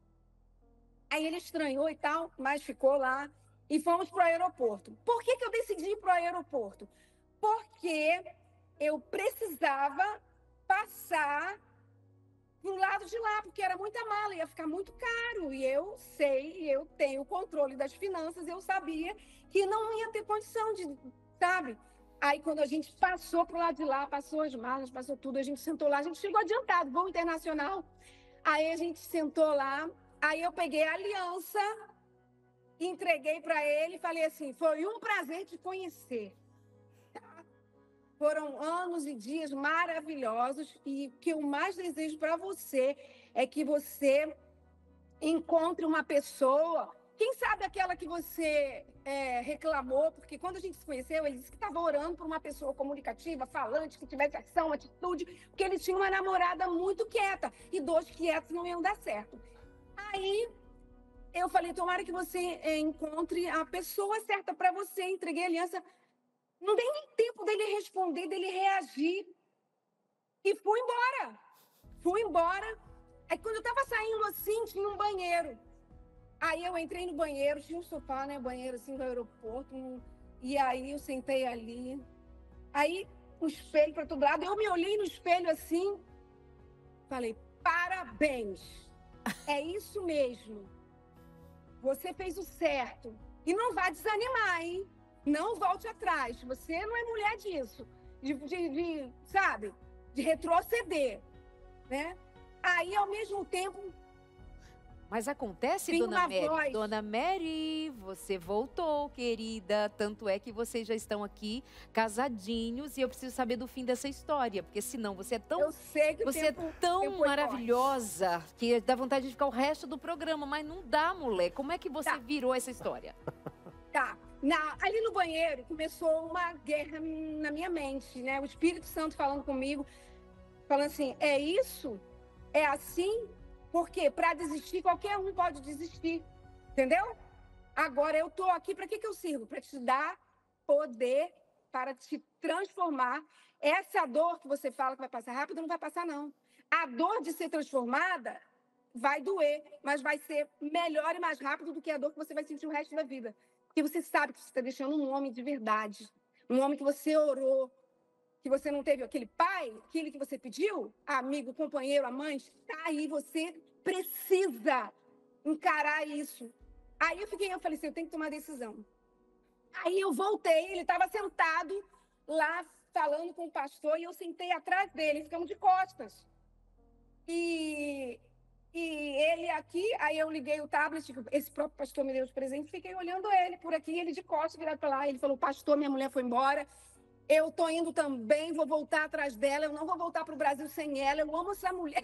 Aí ele estranhou e tal, mas ficou lá e fomos para o aeroporto. Por que que eu decidi ir para o aeroporto? Porque eu precisava passar pro lado de lá, porque era muita mala, ia ficar muito caro. E eu sei, eu tenho o controle das finanças, eu sabia que não ia ter condição de, sabe? Aí, quando a gente passou pro lado de lá, passou as malas, passou tudo, a gente sentou lá, a gente chegou adiantado, voo internacional. Aí a gente sentou lá, aí eu peguei a aliança, entreguei para ele e falei assim, foi um prazer te conhecer. Tá? Foram anos e dias maravilhosos e o que eu mais desejo para você é que você encontre uma pessoa, quem sabe aquela que você é, reclamou, porque quando a gente se conheceu, ele disse que estava orando por uma pessoa comunicativa, falante, que tivesse ação, atitude, porque ele tinha uma namorada muito quieta, e dois quietos não iam dar certo. Aí eu falei, tomara que você é, encontre a pessoa certa para você, entreguei a aliança. Não dei nem tempo dele responder, dele reagir, e fui embora. Fui embora. Aí quando eu estava saindo assim, tinha um banheiro. Aí eu entrei no banheiro, tinha um sofá, né, banheiro assim do aeroporto, um... e aí eu sentei ali. Aí o espelho para todo lado, eu me olhei no espelho assim, falei, parabéns, é isso mesmo, você fez o certo. E não vai desanimar, hein? Não volte atrás, você não é mulher disso, de, de, de sabe, de retroceder, né? Aí, ao mesmo tempo... Mas acontece, Tem dona uma Mary? voz. Dona Mary, você voltou, querida. Tanto é que vocês já estão aqui casadinhos e eu preciso saber do fim dessa história, porque senão você é tão, Eu sei que o você é tempo, tão tempo foi maravilhosa que dá vontade de ficar o resto do programa, mas não dá, mulher. Como é que você Tá. virou essa história? Tá. Na, ali no banheiro começou uma guerra na minha mente, né? O Espírito Santo falando comigo, falando assim, é isso? É assim? Porque para desistir, qualquer um pode desistir, entendeu? Agora, eu estou aqui, para que, que eu sirvo? Para te dar poder, para te transformar. Essa dor que você fala que vai passar rápido, não vai passar, não. A dor de ser transformada vai doer, mas vai ser melhor e mais rápido do que a dor que você vai sentir o resto da vida. Porque você sabe que você está deixando um homem de verdade, um homem que você orou, que você não teve aquele pai, aquele que você pediu, amigo, companheiro, amante, tá aí, você precisa encarar isso. Aí eu fiquei, eu falei assim, eu tenho que tomar decisão. Aí eu voltei, ele estava sentado lá falando com o pastor e eu sentei atrás dele, ficamos de costas. E, e ele aqui, aí eu liguei o tablet, esse próprio pastor me deu os presentes, fiquei olhando ele por aqui, ele de costas, virado para lá, ele falou, pastor, minha mulher foi embora, eu tô indo também, vou voltar atrás dela, eu não vou voltar para o Brasil sem ela, eu amo essa mulher.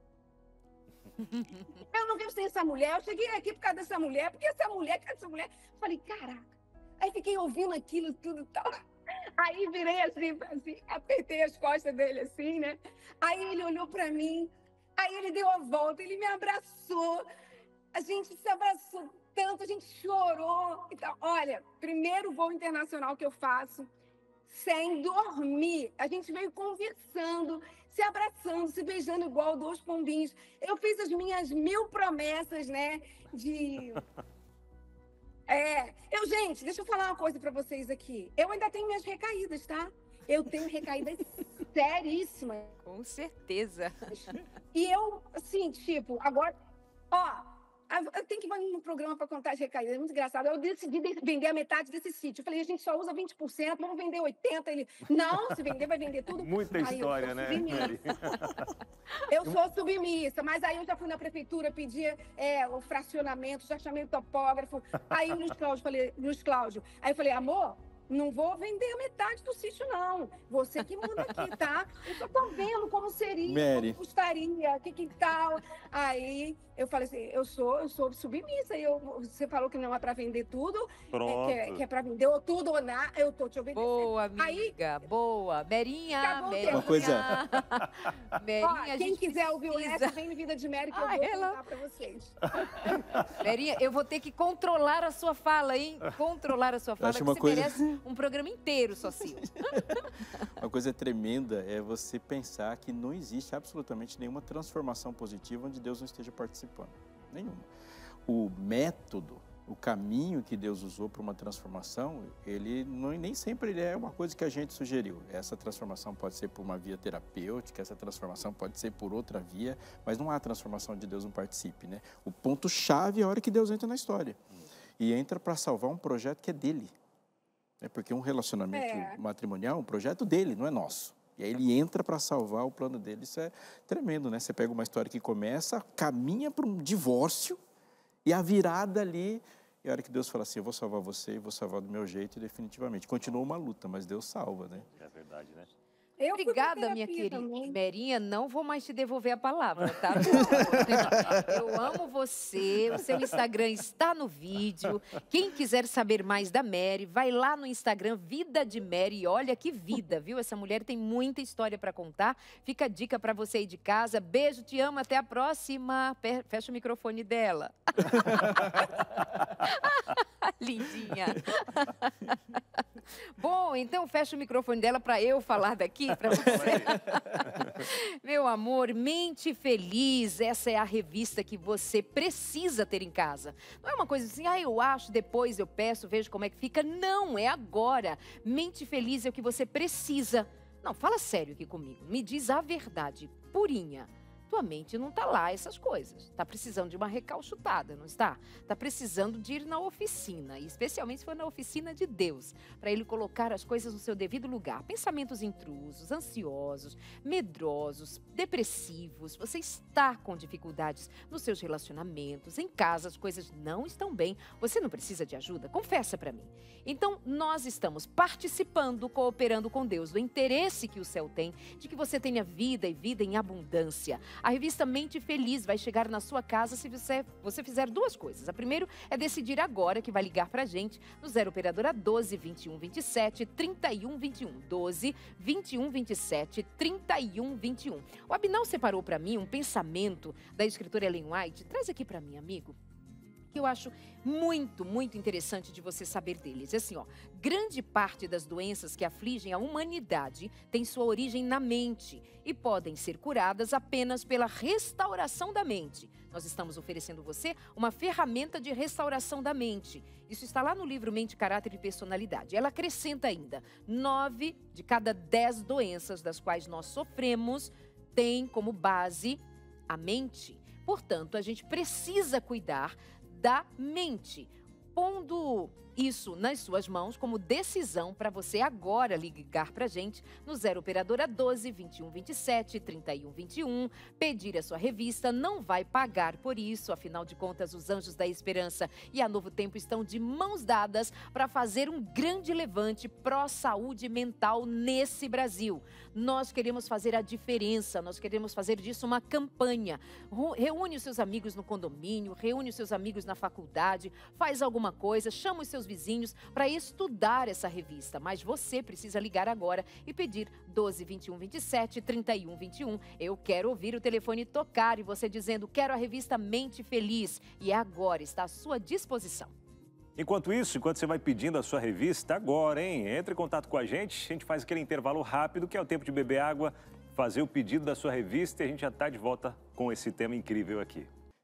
Eu não vivo sem essa mulher, eu cheguei aqui por causa dessa mulher, porque essa mulher, por causa dessa mulher. Falei, caraca. Aí fiquei ouvindo aquilo tudo e tal. Aí virei assim, assim, apertei as costas dele assim, né? Aí ele olhou para mim, aí ele deu a volta, ele me abraçou. A gente se abraçou tanto, a gente chorou e tal. Olha, primeiro voo internacional que eu faço, sem dormir. A gente veio conversando, se abraçando, se beijando igual dois pombinhos. Eu fiz as minhas mil promessas, né? De É, eu, gente, deixa eu falar uma coisa pra vocês aqui. Eu ainda tenho minhas recaídas, tá? Eu tenho recaídas seríssimas. Com certeza. E eu, assim, tipo, agora, ó, eu tenho que ir no programa para contar as recaídas, é muito engraçado. Eu decidi vender a metade desse sítio. Eu falei, a gente só usa vinte por cento, vamos vender oitenta por cento. Ele, não, se vender, vai vender tudo. Muita Aí história, eu né? Eu sou submissa, mas aí eu já fui na prefeitura pedir é, o fracionamento, já chamei o topógrafo. Aí o Luiz Cláudio, falei, Luiz Cláudio, aí eu falei, amor, não vou vender a metade do sítio, não. Você que manda aqui, tá? Eu só tô vendo como seria, Mary. como custaria, que que tal. Aí eu falei assim, eu sou, eu sou submissa. E eu, você falou que não é para vender tudo, Pronto. é, que, é, que é para vender ou tudo ou nada, eu tô te obedecendo. Boa, amiga, Aí, boa. Merinha, acabou o Merinha. tempo. Uma coisa- Merinha, Ó, a quem gente quiser ouvir o precisa- resto, vem no Vida de Mary que eu Ah, vou ela- contar para vocês. Merinha, eu vou ter que controlar a sua fala, hein? Controlar a sua fala, acho que uma você coisa- merece um programa inteiro só seu. Uma coisa tremenda é você pensar que não existe absolutamente nenhuma transformação positiva onde Deus não esteja participando. Nenhuma. O método, o caminho que Deus usou para uma transformação, ele não, nem sempre ele é uma coisa que a gente sugeriu. Essa transformação pode ser por uma via terapêutica, essa transformação pode ser por outra via, mas não há transformação de Deus não participe, né? O ponto-chave é a hora que Deus entra na história. E entra para salvar um projeto que é dele. É porque um relacionamento É. matrimonial é um projeto dele, não é nosso. E aí ele entra para salvar o plano dele. Isso é tremendo, né? Você pega uma história que começa, caminha para um divórcio e a virada ali... E a hora que Deus fala assim, eu vou salvar você e vou salvar do meu jeito e definitivamente. Continua uma luta, mas Deus salva, né? É verdade, né? Eu fui pra Obrigada, minha terapia querida. também. Merinha, não vou mais te devolver a palavra, tá? Eu amo você, o seu Instagram está no vídeo. Quem quiser saber mais da Mary, vai lá no Instagram Vida de Mary e olha que vida, viu? Essa mulher tem muita história para contar. Fica a dica para você aí de casa. Beijo, te amo, até a próxima. Pe- Fecha o microfone dela. Lindinha. Bom, então fecha o microfone dela para eu falar daqui para você. Meu amor, Mente Feliz, essa é a revista que você precisa ter em casa. Não é uma coisa assim, ah, eu acho, depois eu peço, vejo como é que fica. Não, é agora. Mente Feliz é o que você precisa. Não, fala sério aqui comigo. Me diz a verdade, purinha. Tua mente não está lá, essas coisas. Está precisando de uma recalchutada, não está? Está precisando de ir na oficina, e especialmente se for na oficina de Deus, para Ele colocar as coisas no seu devido lugar. Pensamentos intrusos, ansiosos, medrosos, depressivos. Você está com dificuldades nos seus relacionamentos, em casa as coisas não estão bem. Você não precisa de ajuda? Confessa para mim. Então, nós estamos participando, cooperando com Deus, do interesse que o céu tem, de que você tenha vida e vida em abundância. A revista Mente Feliz vai chegar na sua casa se você, você fizer duas coisas. A primeira é decidir agora que vai ligar pra gente no zero operadora doze, vinte e um, vinte e sete, trinta e um, vinte e um. doze, vinte e um, vinte e sete, trinta e um, vinte e um. O Abinal separou para mim um pensamento da escritora Ellen White. Traz aqui para mim, amigo. Que eu acho muito, muito interessante de você saber deles. É assim, ó, grande parte das doenças que afligem a humanidade tem sua origem na mente e podem ser curadas apenas pela restauração da mente. Nós estamos oferecendo você uma ferramenta de restauração da mente. Isso está lá no livro Mente, Caráter e Personalidade. Ela acrescenta ainda, nove de cada dez doenças das quais nós sofremos têm como base a mente. Portanto, a gente precisa cuidar da mente, pondo isso nas suas mãos como decisão para você agora ligar para a gente no zero operadora doze, vinte e um, vinte e sete, trinta e um, vinte e um, pedir a sua revista, não vai pagar por isso, afinal de contas os Anjos da Esperança e a Novo Tempo estão de mãos dadas para fazer um grande levante pró-saúde mental nesse Brasil. Nós queremos fazer a diferença, nós queremos fazer disso uma campanha. Reúne os seus amigos no condomínio, reúne os seus amigos na faculdade, faz alguma coisa, chama os seus vizinhos para estudar essa revista. Mas você precisa ligar agora e pedir doze, vinte e um, vinte e sete, trinta e um, vinte e um. Eu quero ouvir o telefone tocar e você dizendo, quero a revista Mente Feliz. E agora está à sua disposição. Enquanto isso, enquanto você vai pedindo a sua revista, agora, hein? Entre em contato com a gente, a gente faz aquele intervalo rápido, que é o tempo de beber água, fazer o pedido da sua revista e a gente já está de volta com esse tema incrível aqui.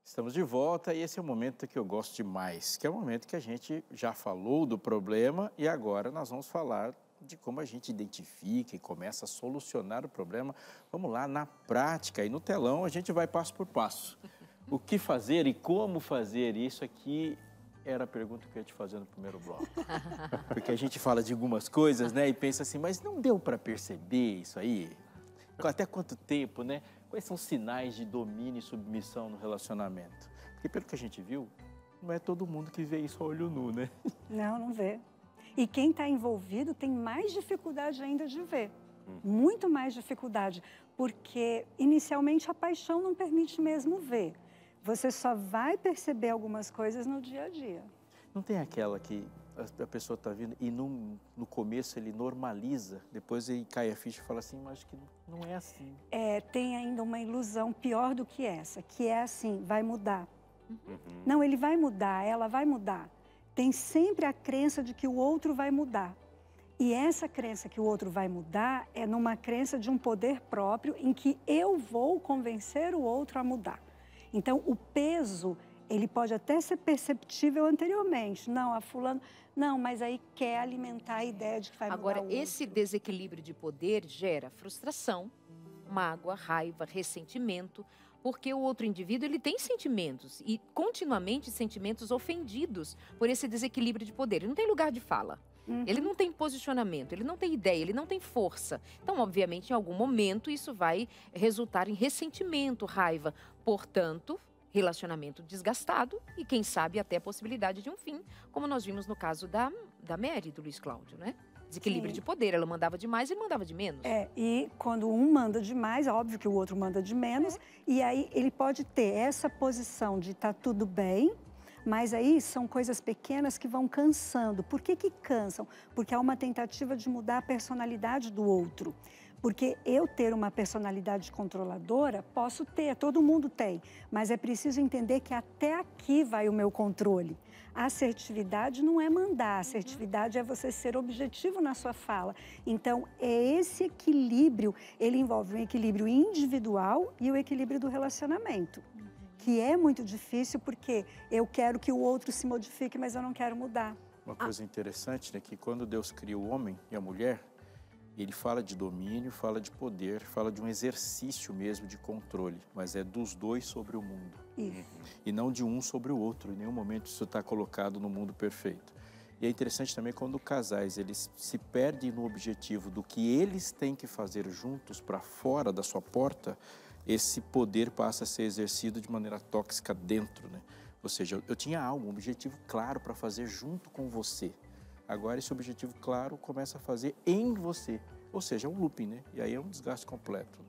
Estamos de volta e esse é o momento que eu gosto demais, que é o momento que a gente já falou do problema e agora nós vamos falar de como a gente identifica e começa a solucionar o problema. Vamos lá, na prática e no telão a gente vai passo por passo. O que fazer e como fazer, isso aqui era a pergunta que eu ia te fazer no primeiro bloco. Porque a gente fala de algumas coisas, né, e pensa assim, mas não deu para perceber isso aí? Até quanto tempo, né? Quais são os sinais de domínio e submissão no relacionamento? Porque pelo que a gente viu, não é todo mundo que vê isso a olho nu, né? Não, não vê. E quem está envolvido tem mais dificuldade ainda de ver. Muito mais dificuldade. Porque, inicialmente, a paixão não permite mesmo ver. Você só vai perceber algumas coisas no dia a dia. Não tem aquela que a pessoa está vindo e no, no começo ele normaliza, depois ele cai a ficha e fala assim, mas acho que não é assim. É, tem ainda uma ilusão pior do que essa, que é assim, vai mudar. Uhum. Não, ele vai mudar, ela vai mudar. Tem sempre a crença de que o outro vai mudar. E essa crença que o outro vai mudar é numa crença de um poder próprio em que eu vou convencer o outro a mudar. Então, o peso, ele pode até ser perceptível anteriormente. Não, a fulano... Não, mas aí quer alimentar a ideia de que vai Agora, mudar o esse outro. desequilíbrio de poder gera frustração, mágoa, raiva, ressentimento, porque o outro indivíduo ele tem sentimentos e continuamente sentimentos ofendidos por esse desequilíbrio de poder. Ele não tem lugar de fala. Uhum. Ele não tem posicionamento, ele não tem ideia, ele não tem força. Então, obviamente, em algum momento isso vai resultar em ressentimento, raiva. Portanto, relacionamento desgastado e, quem sabe, até a possibilidade de um fim, como nós vimos no caso da, da Mary, do Luiz Cláudio, né? Desequilíbrio Sim. de poder, ela mandava demais e ele mandava de menos. É, e quando um manda demais, é óbvio que o outro manda de menos, e aí ele pode ter essa posição de tá tudo bem, mas aí são coisas pequenas que vão cansando. Por que que cansam? Porque há uma tentativa de mudar a personalidade do outro. Porque eu ter uma personalidade controladora, posso ter, todo mundo tem, mas é preciso entender que até aqui vai o meu controle. A assertividade não é mandar, a assertividade é você ser objetivo na sua fala. Então, é esse equilíbrio, ele envolve um equilíbrio individual e o equilíbrio do relacionamento, que é muito difícil porque eu quero que o outro se modifique, mas eu não quero mudar. Uma coisa interessante, né, que quando Deus cria o homem e a mulher, ele fala de domínio, fala de poder, fala de um exercício mesmo de controle, mas é dos dois sobre o mundo. Isso. E não de um sobre o outro. Em nenhum momento isso está colocado no mundo perfeito. E é interessante também quando casais eles se perdem no objetivo do que eles têm que fazer juntos para fora da sua porta, esse poder passa a ser exercido de maneira tóxica dentro, né? Ou seja, eu, eu tinha algo, um objetivo claro para fazer junto com você. Agora esse objetivo claro começa a fazer em você. Ou seja, é um looping, né? E aí é um desgaste completo.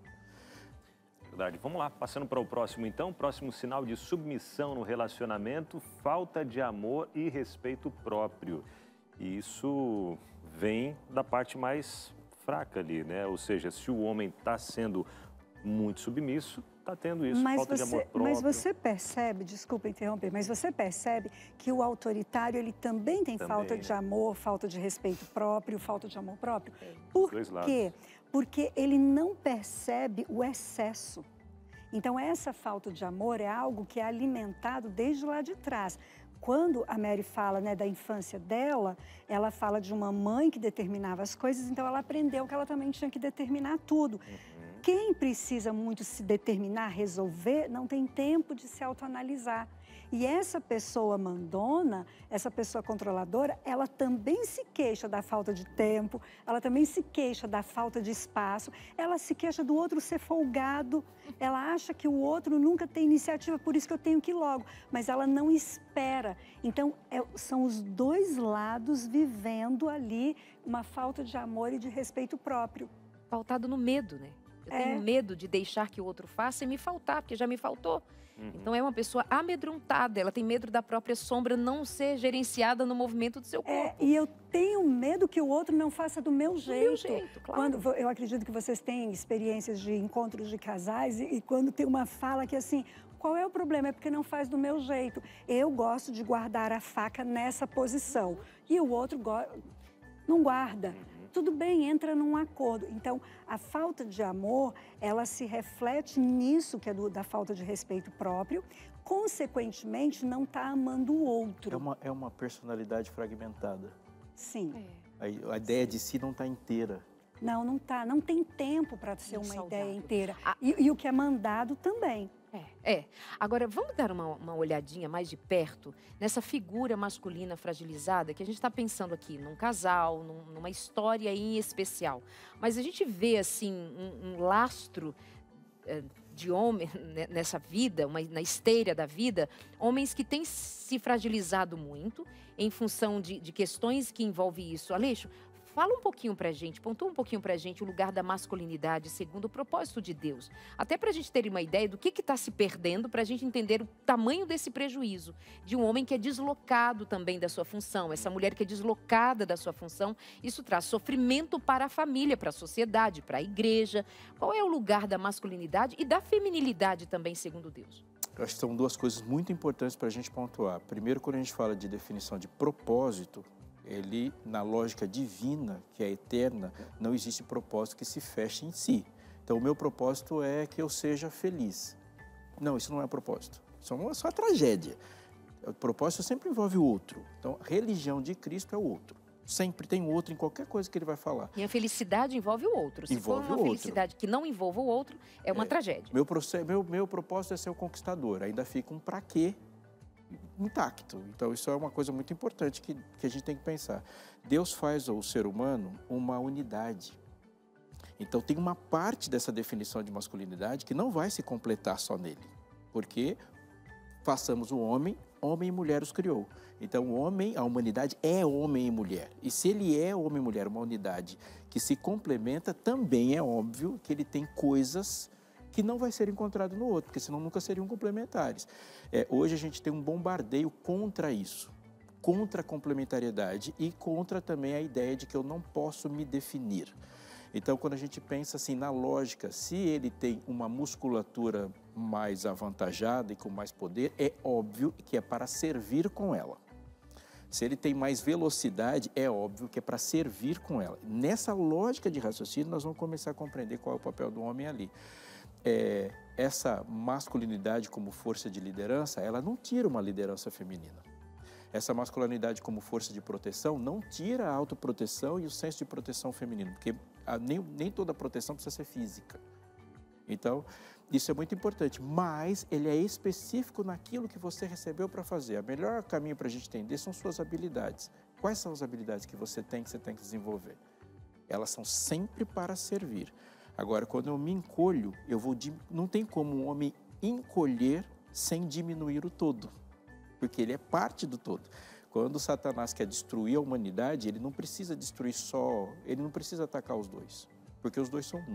Verdade. Vamos lá, passando para o próximo então. Próximo sinal de submissão no relacionamento, falta de amor e respeito próprio. E isso vem da parte mais fraca ali, né? Ou seja, se o homem está sendo muito submisso, está tendo isso, Mas falta você, de amor próprio. mas você percebe, desculpa interromper, mas você percebe que o autoritário ele também tem Também, falta né? de amor, falta de respeito próprio, falta de amor próprio? Tem. Por Dois lados. quê? Porque ele não percebe o excesso. Então, essa falta de amor é algo que é alimentado desde lá de trás. Quando a Mary fala, né, da infância dela, ela fala de uma mãe que determinava as coisas, então ela aprendeu que ela também tinha que determinar tudo. Quem precisa muito se determinar, resolver, não tem tempo de se autoanalisar. E essa pessoa mandona, essa pessoa controladora, ela também se queixa da falta de tempo, ela também se queixa da falta de espaço, ela se queixa do outro ser folgado, ela acha que o outro nunca tem iniciativa, por isso que eu tenho que ir logo, mas ela não espera. Então, é, são os dois lados vivendo ali uma falta de amor e de respeito próprio. Pautado no medo, né? Eu É. tenho medo de deixar que o outro faça e me faltar, porque já me faltou. Uhum. Então é uma pessoa amedrontada, ela tem medo da própria sombra não ser gerenciada no movimento do seu corpo. É, e eu tenho medo que o outro não faça do meu Do jeito. meu jeito, claro. Quando, vo- eu acredito que vocês têm experiências de encontros de casais e, e quando tem uma fala que assim, qual é o problema? É porque não faz do meu jeito. Eu gosto de guardar a faca nessa posição e o outro go- não guarda. Tudo bem, entra num acordo. Então, a falta de amor, ela se reflete nisso que é do- da falta de respeito próprio, consequentemente, não está amando o outro. É uma, é uma personalidade fragmentada. Sim. É. A, a ideia de si não está inteira. Não, não tá. Não tem tempo para ser uma Saudável. ideia inteira. Ah. E, e o que é mandado também. É, é. Agora, vamos dar uma, uma olhadinha mais de perto nessa figura masculina fragilizada que a gente está pensando aqui num casal, num, numa história em especial. Mas a gente vê, assim, um, um lastro é, de homem nessa vida, uma, na esteira da vida, homens que têm se fragilizado muito em função de, de questões que envolvem isso. Aleixo, fala um pouquinho pra gente, pontua um pouquinho pra gente o lugar da masculinidade segundo o propósito de Deus. Até pra gente ter uma ideia do que está se perdendo, pra gente entender o tamanho desse prejuízo de um homem que é deslocado também da sua função, essa mulher que é deslocada da sua função. Isso traz sofrimento para a família, para a sociedade, para a igreja. Qual é o lugar da masculinidade e da feminilidade também, segundo Deus? Eu acho que são duas coisas muito importantes para a gente pontuar. Primeiro, quando a gente fala de definição de propósito, ele, na lógica divina, que é eterna, não existe propósito que se feche em si. Então, o meu propósito é que eu seja feliz. Não, isso não é propósito. Isso é uma, só uma tragédia. O propósito sempre envolve o outro. Então, a religião de Cristo é o outro. Sempre tem o outro em qualquer coisa que ele vai falar. E a felicidade envolve o outro. Se Envolve for o uma outro. felicidade que não envolva o outro, é uma É. tragédia. Meu, proce- meu, meu propósito é ser o conquistador. Ainda fica um pra quê intacto. Então, isso é uma coisa muito importante que, que a gente tem que pensar. Deus faz o ser humano uma unidade. Então, tem uma parte dessa definição de masculinidade que não vai se completar só nele. Porque façamos o homem, homem e mulher os criou. Então, o homem, a humanidade é homem e mulher. E se ele é homem e mulher, uma unidade que se complementa, também é óbvio que ele tem coisas que não vai ser encontrado no outro, porque senão nunca seriam complementares. É, hoje a gente tem um bombardeio contra isso, contra a complementariedade e contra também a ideia de que eu não posso me definir. Então, quando a gente pensa assim na lógica, se ele tem uma musculatura mais avantajada e com mais poder, é óbvio que é para servir com ela. Se ele tem mais velocidade, é óbvio que é para servir com ela. Nessa lógica de raciocínio, nós vamos começar a compreender qual é o papel do homem ali. É, essa masculinidade como força de liderança, ela não tira uma liderança feminina. Essa masculinidade como força de proteção não tira a autoproteção e o senso de proteção feminino, porque a, nem, nem toda proteção precisa ser física. Então, isso é muito importante, mas ele é específico naquilo que você recebeu para fazer. O melhor caminho para a gente entender são suas habilidades. Quais são as habilidades que você tem, que você tem que desenvolver? Elas são sempre para servir. Agora, quando eu me encolho, eu vou não tem como um homem encolher sem diminuir o todo, porque ele é parte do todo. Quando Satanás quer destruir a humanidade, ele não precisa destruir só, ele não precisa atacar os dois, porque os dois são um.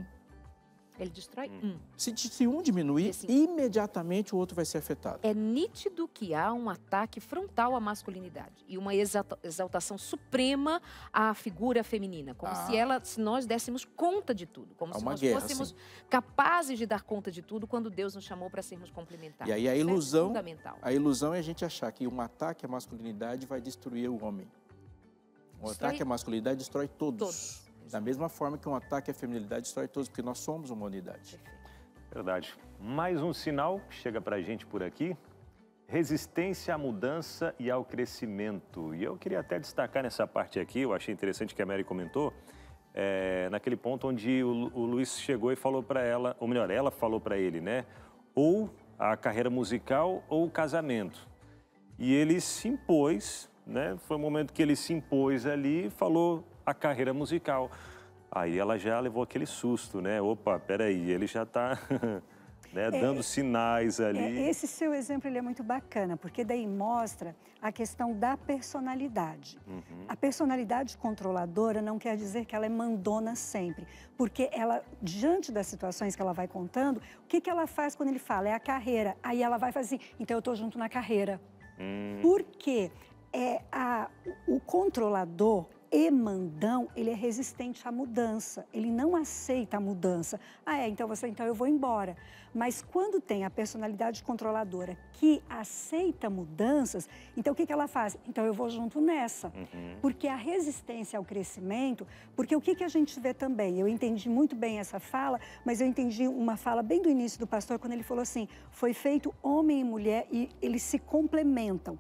Ele destrói um. Se, se um diminuir, Assim, imediatamente o outro vai ser afetado. É nítido que há um ataque frontal à masculinidade e uma exalta, exaltação suprema à figura feminina, como Ah. se ela, se nós dessemos conta de tudo, como Há se uma nós guerra, fôssemos sim. capazes de dar conta de tudo quando Deus nos chamou para sermos complementares. E aí a Isso é ilusão, fundamental. a ilusão é a gente achar que um ataque à masculinidade vai destruir o homem. Um Destrói ataque à masculinidade destrói todos. todos. Da mesma forma que um ataque à feminilidade destrói todos, porque nós somos uma unidade. Verdade. Mais um sinal que chega para a gente por aqui. Resistência à mudança e ao crescimento. E eu queria até destacar nessa parte aqui, eu achei interessante que a Mary comentou, é, naquele ponto onde o, o Luiz chegou e falou para ela, ou melhor, ela falou para ele, né? Ou a carreira musical ou o casamento. E ele se impôs, né? Foi o momento que ele se impôs ali e falou a carreira musical. Aí ela já levou aquele susto, né? Opa, peraí, ele já está né, dando sinais ali. É, esse seu exemplo ele é muito bacana, porque daí mostra a questão da personalidade. Uhum. A personalidade controladora não quer dizer que ela é mandona sempre, porque ela, diante das situações que ela vai contando, o que, que ela faz quando ele fala? É a carreira. Aí ela vai fazer assim, então eu estou junto na carreira. Hum. Por quê? É, a, o controlador, e mandão, ele é resistente à mudança, ele não aceita a mudança. Ah, é, então você, então eu vou embora. Mas quando tem a personalidade controladora que aceita mudanças, então o que, que ela faz? Então eu vou junto nessa. Uhum. Porque a resistência ao crescimento, porque o que, que a gente vê também? Eu entendi muito bem essa fala, mas eu entendi uma fala bem do início do pastor, quando ele falou assim, foi feito homem e mulher e eles se complementam.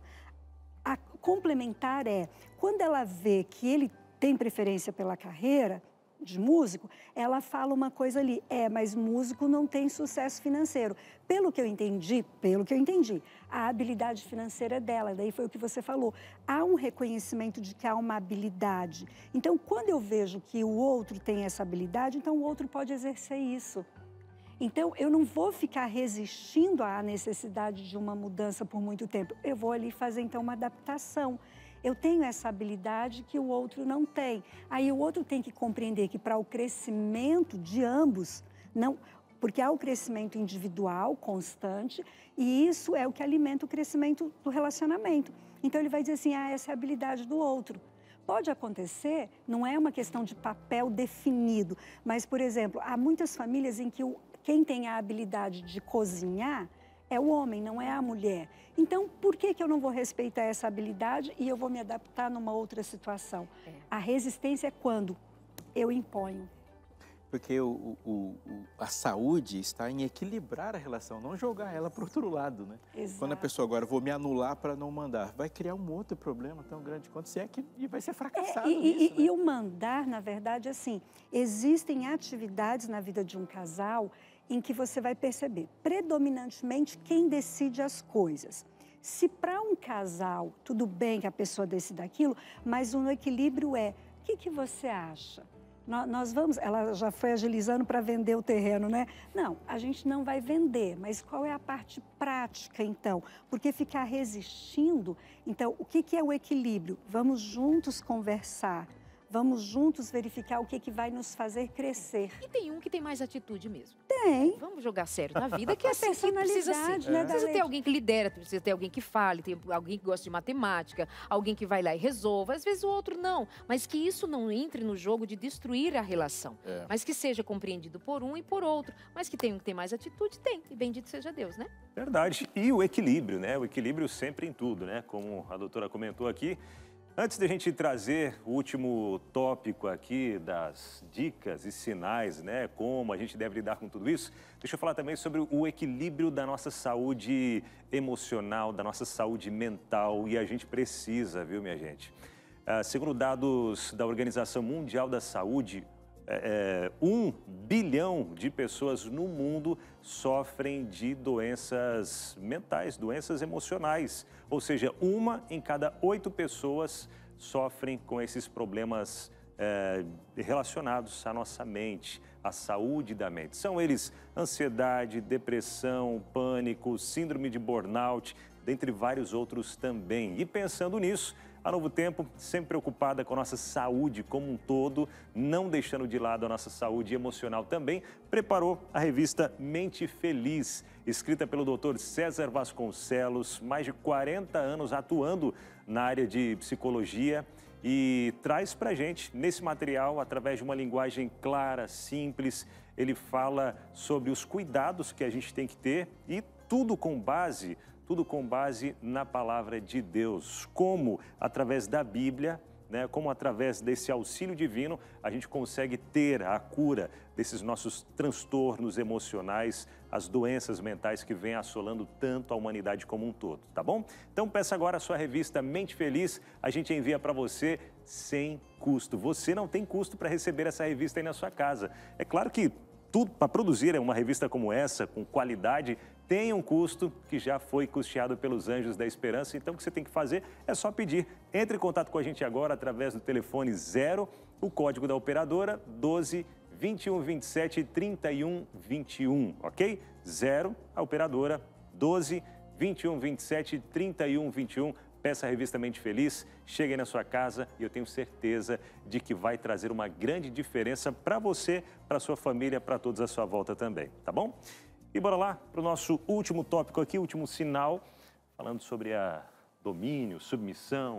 A complementar é, quando ela vê que ele tem preferência pela carreira de músico, ela fala uma coisa ali, é, mas músico não tem sucesso financeiro. Pelo que eu entendi, pelo que eu entendi, a habilidade financeira é dela, daí foi o que você falou. Há um reconhecimento de que há uma habilidade. Então, quando eu vejo que o outro tem essa habilidade, então o outro pode exercer isso. Então, eu não vou ficar resistindo à necessidade de uma mudança por muito tempo. Eu vou ali fazer, então, uma adaptação. Eu tenho essa habilidade que o outro não tem. Aí o outro tem que compreender que para o crescimento de ambos, não, porque há o crescimento individual constante e isso é o que alimenta o crescimento do relacionamento. Então, ele vai dizer assim, ah, essa é a habilidade do outro. Pode acontecer, não é uma questão de papel definido, mas, por exemplo, há muitas famílias em que o quem tem a habilidade de cozinhar é o homem, não é a mulher. Então, por que, que eu não vou respeitar essa habilidade e eu vou me adaptar numa outra situação? É. A resistência é quando eu imponho. Porque o, o, o, a saúde está em equilibrar a relação, não jogar ela para o outro lado, né? Exato. Quando a pessoa agora, vou me anular para não mandar, vai criar um outro problema tão grande quanto se é que e vai ser fracassado é, e, nisso, e, né? e o mandar, na verdade, assim, existem atividades na vida de um casal em que você vai perceber, predominantemente, quem decide as coisas. Se para um casal, tudo bem que a pessoa decida aquilo, mas o equilíbrio é, o que, que você acha? Nós vamos, ela já foi agilizando para vender o terreno, né? Não, a gente não vai vender, mas qual é a parte prática, então? Porque ficar resistindo, então, o que, que é o equilíbrio? Vamos juntos conversar, vamos juntos verificar o que, que vai nos fazer crescer. E tem um que tem mais atitude mesmo. Tem. Vamos jogar sério na vida, que é A assim, que precisa personalidade, ser. né, Precisa da ter alguém que lidera, precisa ter alguém que fale, tem alguém que gosta de matemática, alguém que vai lá e resolva. Às vezes o outro não, mas que isso não entre no jogo de destruir a relação. É. Mas que seja compreendido por um e por outro. Mas que tem um que tem mais atitude, tem. E bendito seja Deus, né? Verdade. E o equilíbrio, né? O equilíbrio sempre em tudo, né? Como a doutora comentou aqui. Antes de a gente trazer o último tópico aqui das dicas e sinais, né, como a gente deve lidar com tudo isso, deixa eu falar também sobre o equilíbrio da nossa saúde emocional, da nossa saúde mental, e a gente precisa, viu, minha gente? Ah, segundo dados da Organização Mundial da Saúde, é, um bilhão de pessoas no mundo sofrem de doenças mentais, doenças emocionais. Ou seja, uma em cada oito pessoas sofrem com esses problemas é, relacionados à nossa mente, à saúde da mente. São eles ansiedade, depressão, pânico, síndrome de burnout, dentre vários outros também. E pensando nisso, a Novo Tempo, sempre preocupada com a nossa saúde como um todo, não deixando de lado a nossa saúde emocional também, preparou a revista Mente Feliz, escrita pelo doutor César Vasconcelos, mais de quarenta anos atuando na área de psicologia, e traz pra gente, nesse material, através de uma linguagem clara, simples, ele fala sobre os cuidados que a gente tem que ter e tudo com base Tudo com base na palavra de Deus. Como, através da Bíblia, né, como através desse auxílio divino, a gente consegue ter a cura desses nossos transtornos emocionais, as doenças mentais que vêm assolando tanto a humanidade como um todo, tá bom? Então peça agora a sua revista Mente Feliz, a gente envia para você sem custo. Você não tem custo para receber essa revista aí na sua casa. É claro que tudo para produzir uma revista como essa, com qualidade, tem um custo que já foi custeado pelos Anjos da Esperança. Então, o que você tem que fazer é só pedir. Entre em contato com a gente agora através do telefone zero, o código da operadora doze, vinte e um, vinte e sete, trinta e um, vinte e um, ok? Zero, a operadora doze, vinte e um, vinte e sete, trinta e um, vinte e um. Peça a revista Mente Feliz, chegue aí na sua casa e eu tenho certeza de que vai trazer uma grande diferença para você, para sua família, para todos à sua volta também, tá bom? E bora lá para o nosso último tópico aqui, último sinal, falando sobre a domínio, submissão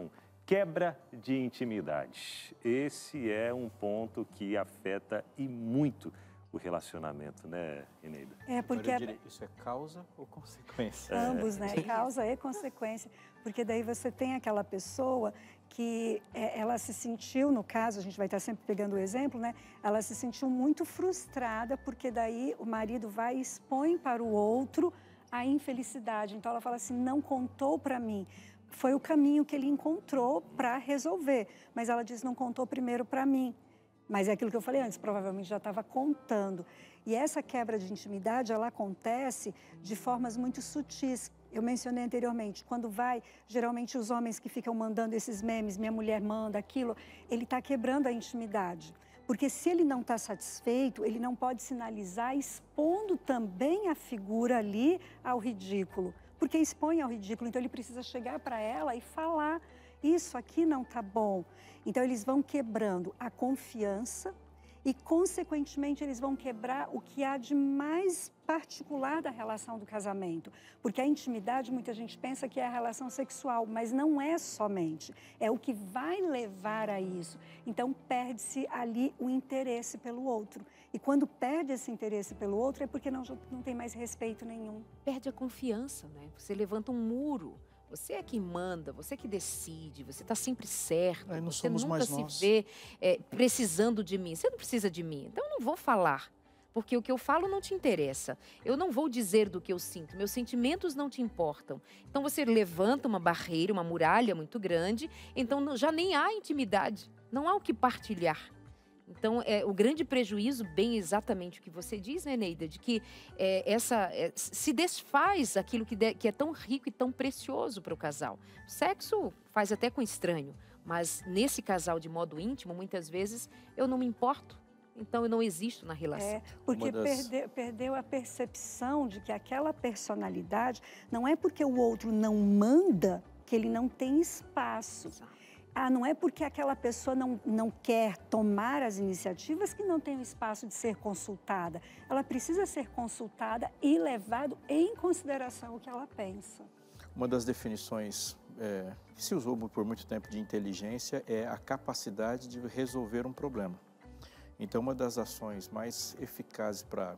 Quebra de intimidade. Esse é um ponto que afeta e muito o relacionamento, né, Eneida? É porque Agora eu diria, isso é causa ou consequência? ambos, né? Causa e consequência. Porque daí você tem aquela pessoa que é, ela se sentiu, no caso, a gente vai estar sempre pegando o exemplo, né? Ela se sentiu muito frustrada porque daí o marido vai e expõe para o outro a infelicidade. Então ela fala assim, não contou para mim. Foi o caminho que ele encontrou para resolver. Mas ela diz, não contou primeiro para mim. Mas é aquilo que eu falei antes, provavelmente já estava contando. E essa quebra de intimidade, ela acontece de formas muito sutis. Eu mencionei anteriormente, quando vai, geralmente os homens que ficam mandando esses memes, minha mulher manda aquilo, ele está quebrando a intimidade. Porque se ele não está satisfeito, ele não pode sinalizar expondo também a figura ali ao ridículo. Porque expõe ao ridículo, então ele precisa chegar para ela e falar, isso aqui não está bom. Então eles vão quebrando a confiança e, consequentemente, eles vão quebrar o que há de mais particular da relação do casamento. Porque a intimidade, muita gente pensa que é a relação sexual, mas não é somente. É o que vai levar a isso. Então, perde-se ali o interesse pelo outro. E quando perde esse interesse pelo outro, é porque não, não tem mais respeito nenhum. Perde a confiança, né? Você levanta um muro. Você é que manda, você é que decide, você está sempre certo. Aí não você somos nunca mais se nós. vê é, precisando de mim. Você não precisa de mim, então eu não vou falar. Porque o que eu falo não te interessa. Eu não vou dizer do que eu sinto. Meus sentimentos não te importam. Então você levanta uma barreira, uma muralha muito grande. Então não- já nem há intimidade. Não há o que partilhar. Então, é, o grande prejuízo, bem exatamente o que você diz, né, Neida, de que é, essa, é, se desfaz aquilo que, de- que é tão rico e tão precioso para o casal. O sexo faz até com estranho, mas nesse casal de modo íntimo, muitas vezes, eu não me importo. Então, eu não existo na relação. É, porque Uma das- perde- perdeu a percepção de que aquela personalidade não é porque o outro não manda que ele não tem espaço. Ah, não é porque aquela pessoa não, não quer tomar as iniciativas que não tem o espaço de ser consultada. Ela precisa ser consultada e levado em consideração o que ela pensa. Uma das definições é, que se usou por muito tempo de inteligência é a capacidade de resolver um problema. Então, uma das ações mais eficazes para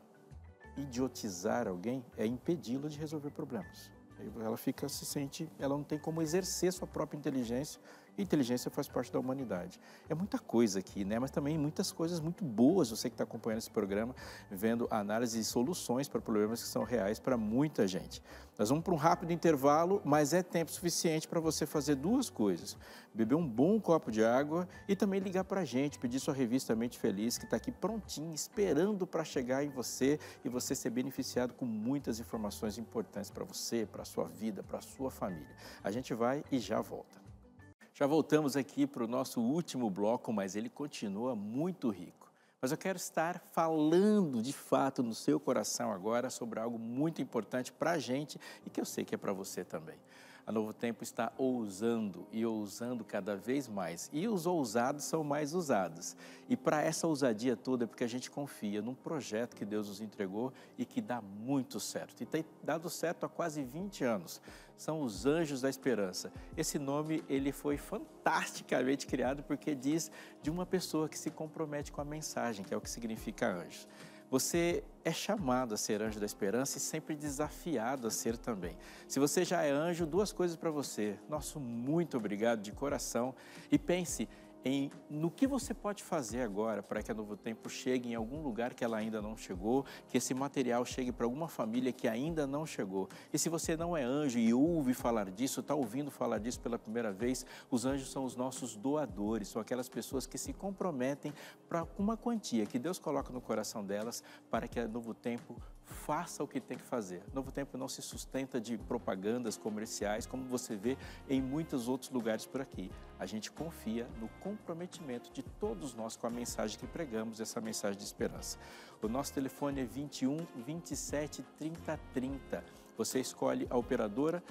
idiotizar alguém é impedi-lo de resolver problemas. Aí ela fica, se sente, ela não tem como exercer sua própria inteligência. E inteligência faz parte da humanidade. É muita coisa aqui, né? Mas também muitas coisas muito boas. Você que está acompanhando esse programa, vendo análise e soluções para problemas que são reais para muita gente. Nós vamos para um rápido intervalo, mas é tempo suficiente para você fazer duas coisas. Beber um bom copo de água e também ligar para a gente, pedir sua revista Mente Feliz, que está aqui prontinha, esperando para chegar em você e você ser beneficiado com muitas informações importantes para você, para a sua vida, para a sua família. A gente vai e já volta. Já voltamos aqui para o nosso último bloco, mas ele continua muito rico. Mas eu quero estar falando de fato no seu coração agora sobre algo muito importante para a gente e que eu sei que é para você também. A Novo Tempo está ousando e ousando cada vez mais. E os ousados são mais usados. E para essa ousadia toda é porque a gente confia num projeto que Deus nos entregou e que dá muito certo. E tem dado certo há quase vinte anos. São os Anjos da Esperança. Esse nome ele foi fantasticamente criado porque diz de uma pessoa que se compromete com a mensagem, que é o que significa anjos. Você é chamado a ser anjo da esperança e sempre desafiado a ser também. Se você já é anjo, duas coisas para você. Nosso muito obrigado de coração e pense em no que você pode fazer agora para que a Novo Tempo chegue em algum lugar que ela ainda não chegou, que esse material chegue para alguma família que ainda não chegou. E se você não é anjo e ouve falar disso, está ouvindo falar disso pela primeira vez, os anjos são os nossos doadores, são aquelas pessoas que se comprometem para uma quantia que Deus coloca no coração delas para que a Novo Tempo faça o que tem que fazer. Novo Tempo não se sustenta de propagandas comerciais, como você vê em muitos outros lugares por aqui. A gente confia no comprometimento de todos nós com a mensagem que pregamos, essa mensagem de esperança. O nosso telefone é vinte e um, vinte e sete, trinta, trinta. Você escolhe a operadora.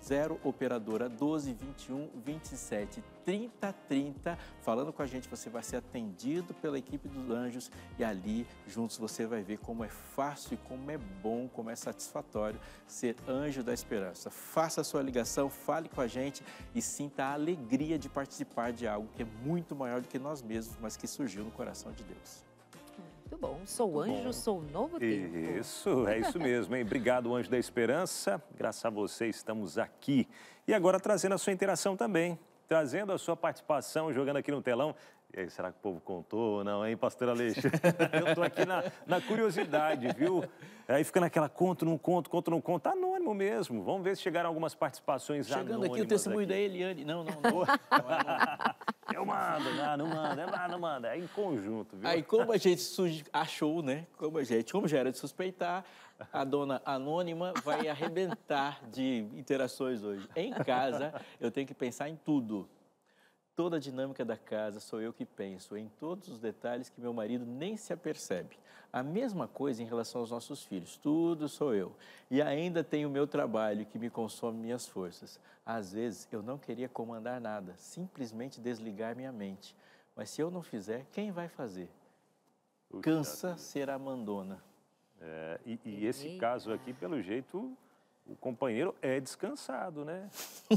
zero operadora doze, vinte e um, vinte e sete, trinta, trinta. Falando com a gente, você vai ser atendido pela equipe dos anjos e ali, juntos, você vai ver como é fácil e como é bom, como é satisfatório ser anjo da esperança. Faça a sua ligação, fale com a gente e sinta a alegria de participar de algo que é muito maior do que nós mesmos, mas que surgiu no coração de Deus. Muito bom. Sou Muito anjo, bom. sou novo tempo. Isso, é isso mesmo, hein? Obrigado, Anjo da Esperança. Graças a você, estamos aqui. E agora trazendo a sua interação também, trazendo a sua participação, jogando aqui no telão. E aí, será que o povo contou ou não, hein, pastor Aleixo? Eu estou aqui na, na curiosidade, viu? Aí fica naquela conto, não conto, conto, não conto. Anônimo mesmo. Vamos ver se chegaram algumas participações Chegando anônimas aqui o testemunho aqui. da Eliane. Não, não, não. Eu mando, não, não manda, não, não manda. É em conjunto, viu? Aí, como a gente achou, né? Como a gente, como já era de suspeitar, a dona Anônima vai arrebentar de interações hoje. Em casa, eu tenho que pensar em tudo. Toda a dinâmica da casa sou eu que penso, em todos os detalhes que meu marido nem se apercebe. A mesma coisa em relação aos nossos filhos, tudo sou eu. E ainda tenho o meu trabalho que me consome minhas forças. Às vezes eu não queria comandar nada, simplesmente desligar minha mente. Mas se eu não fizer, quem vai fazer? Puxa Cansa vida. ser a mandona. É, e, e esse caso aqui, pelo jeito, o companheiro é descansado, né?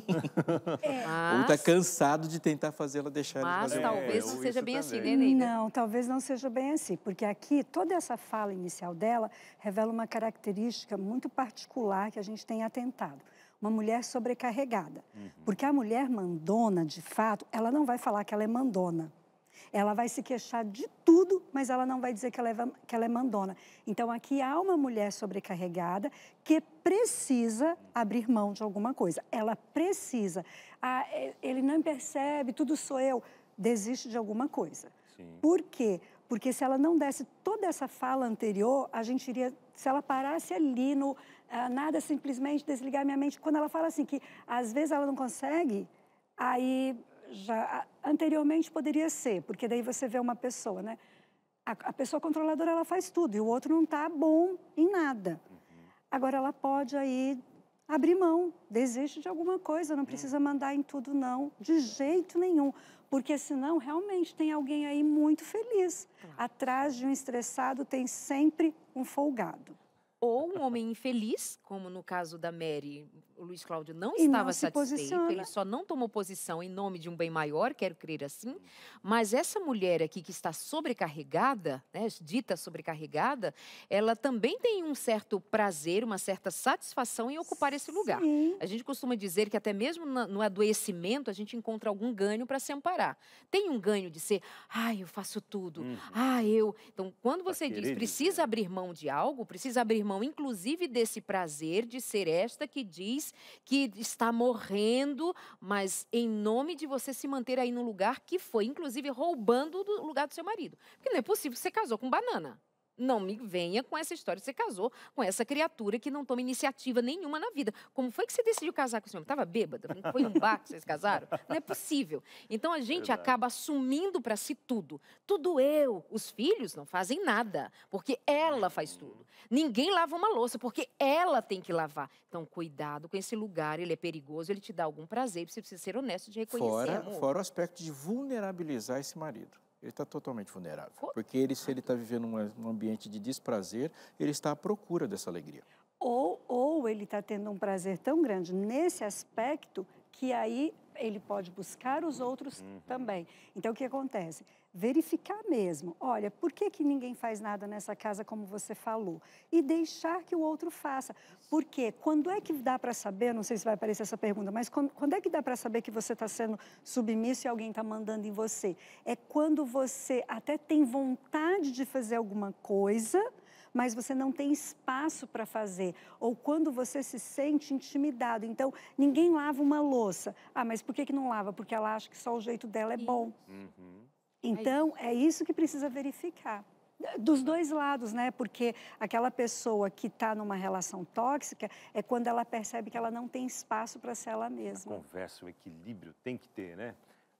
Ou está Mas, cansado de tentar fazê-la deixar ele mas fazer. talvez É, não ou seja isso bem assim, também. né, Neida? Não, talvez não seja bem assim, porque aqui toda essa fala inicial dela revela uma característica muito particular que a gente tem atentado. Uma mulher sobrecarregada. Uhum. Porque a mulher mandona, de fato, ela não vai falar que ela é mandona. Ela vai se queixar de tudo, mas ela não vai dizer que ela, é, que ela é mandona. Então, aqui há uma mulher sobrecarregada que precisa abrir mão de alguma coisa. Ela precisa. Ah, ele não percebe, tudo sou eu. Desiste de alguma coisa. Sim. Por quê? Porque se ela não desse toda essa fala anterior, a gente iria... Se ela parasse ali no... Ah, nada, simplesmente desligar minha mente. Quando ela fala assim que, às vezes, ela não consegue, aí... Já anteriormente poderia ser, porque daí você vê uma pessoa, né? A, a pessoa controladora, ela faz tudo e o outro não está bom em nada. Uhum. Agora, ela pode aí abrir mão, desiste de alguma coisa, não precisa mandar em tudo, não, de jeito nenhum. Porque senão, realmente, tem alguém aí muito feliz. Claro. Atrás de um estressado tem sempre um folgado. Ou um homem infeliz, como no caso da Mary, o Luiz Cláudio não E estava não se satisfeito, posiciona. ele só não tomou posição em nome de um bem maior, quero crer assim, mas essa mulher aqui que está sobrecarregada, né, dita sobrecarregada, ela também tem um certo prazer, uma certa satisfação em ocupar esse lugar. Sim. A gente costuma dizer que até mesmo no adoecimento a gente encontra algum ganho para se amparar. Tem um ganho de ser, ah, eu faço tudo, Uhum. ah, eu... Então, quando Pra você diz, querer precisa dizer. abrir mão de algo, precisa abrir mão, inclusive, desse prazer de ser esta que diz que está morrendo, mas em nome de você se manter aí no lugar que foi, inclusive, roubando o lugar do seu marido. Porque não é possível que você casou com banana. Não me venha com essa história de você casou com essa criatura que não toma iniciativa nenhuma na vida. Como foi que você decidiu casar com esse homem? Estava bêbada? Foi num bar que vocês casaram? Não é possível. Então, a gente Verdade. acaba assumindo para si tudo. Tudo eu. Os filhos não fazem nada, porque ela faz tudo. Ninguém lava uma louça, porque ela tem que lavar. Então, cuidado com esse lugar, ele é perigoso, ele te dá algum prazer, você precisa ser honesto de reconhecer, Fora, amor. fora o aspecto de vulnerabilizar esse marido. Ele está totalmente vulnerável. For- Porque ele, se ele está vivendo uma, um ambiente de desprazer, ele está à procura dessa alegria. Ou, ou ele está tendo um prazer tão grande nesse aspecto que aí ele pode buscar os outros Uhum. também. Então, o que acontece? Verificar mesmo. Olha, por que, que ninguém faz nada nessa casa como você falou? E deixar que o outro faça. Porque quando é que dá para saber, não sei se vai aparecer essa pergunta, mas quando, quando é que dá para saber que você está sendo submisso e alguém está mandando em você? É quando você até tem vontade de fazer alguma coisa, mas você não tem espaço para fazer. Ou quando você se sente intimidado. Então, ninguém lava uma louça. Ah, mas por que, que não lava? Porque ela acha que só o jeito dela é bom. Uhum. Então, é isso que precisa verificar. Dos dois lados, né? Porque aquela pessoa que está numa relação tóxica é quando ela percebe que ela não tem espaço para ser ela A mesma. conversa, o equilíbrio tem que ter, né?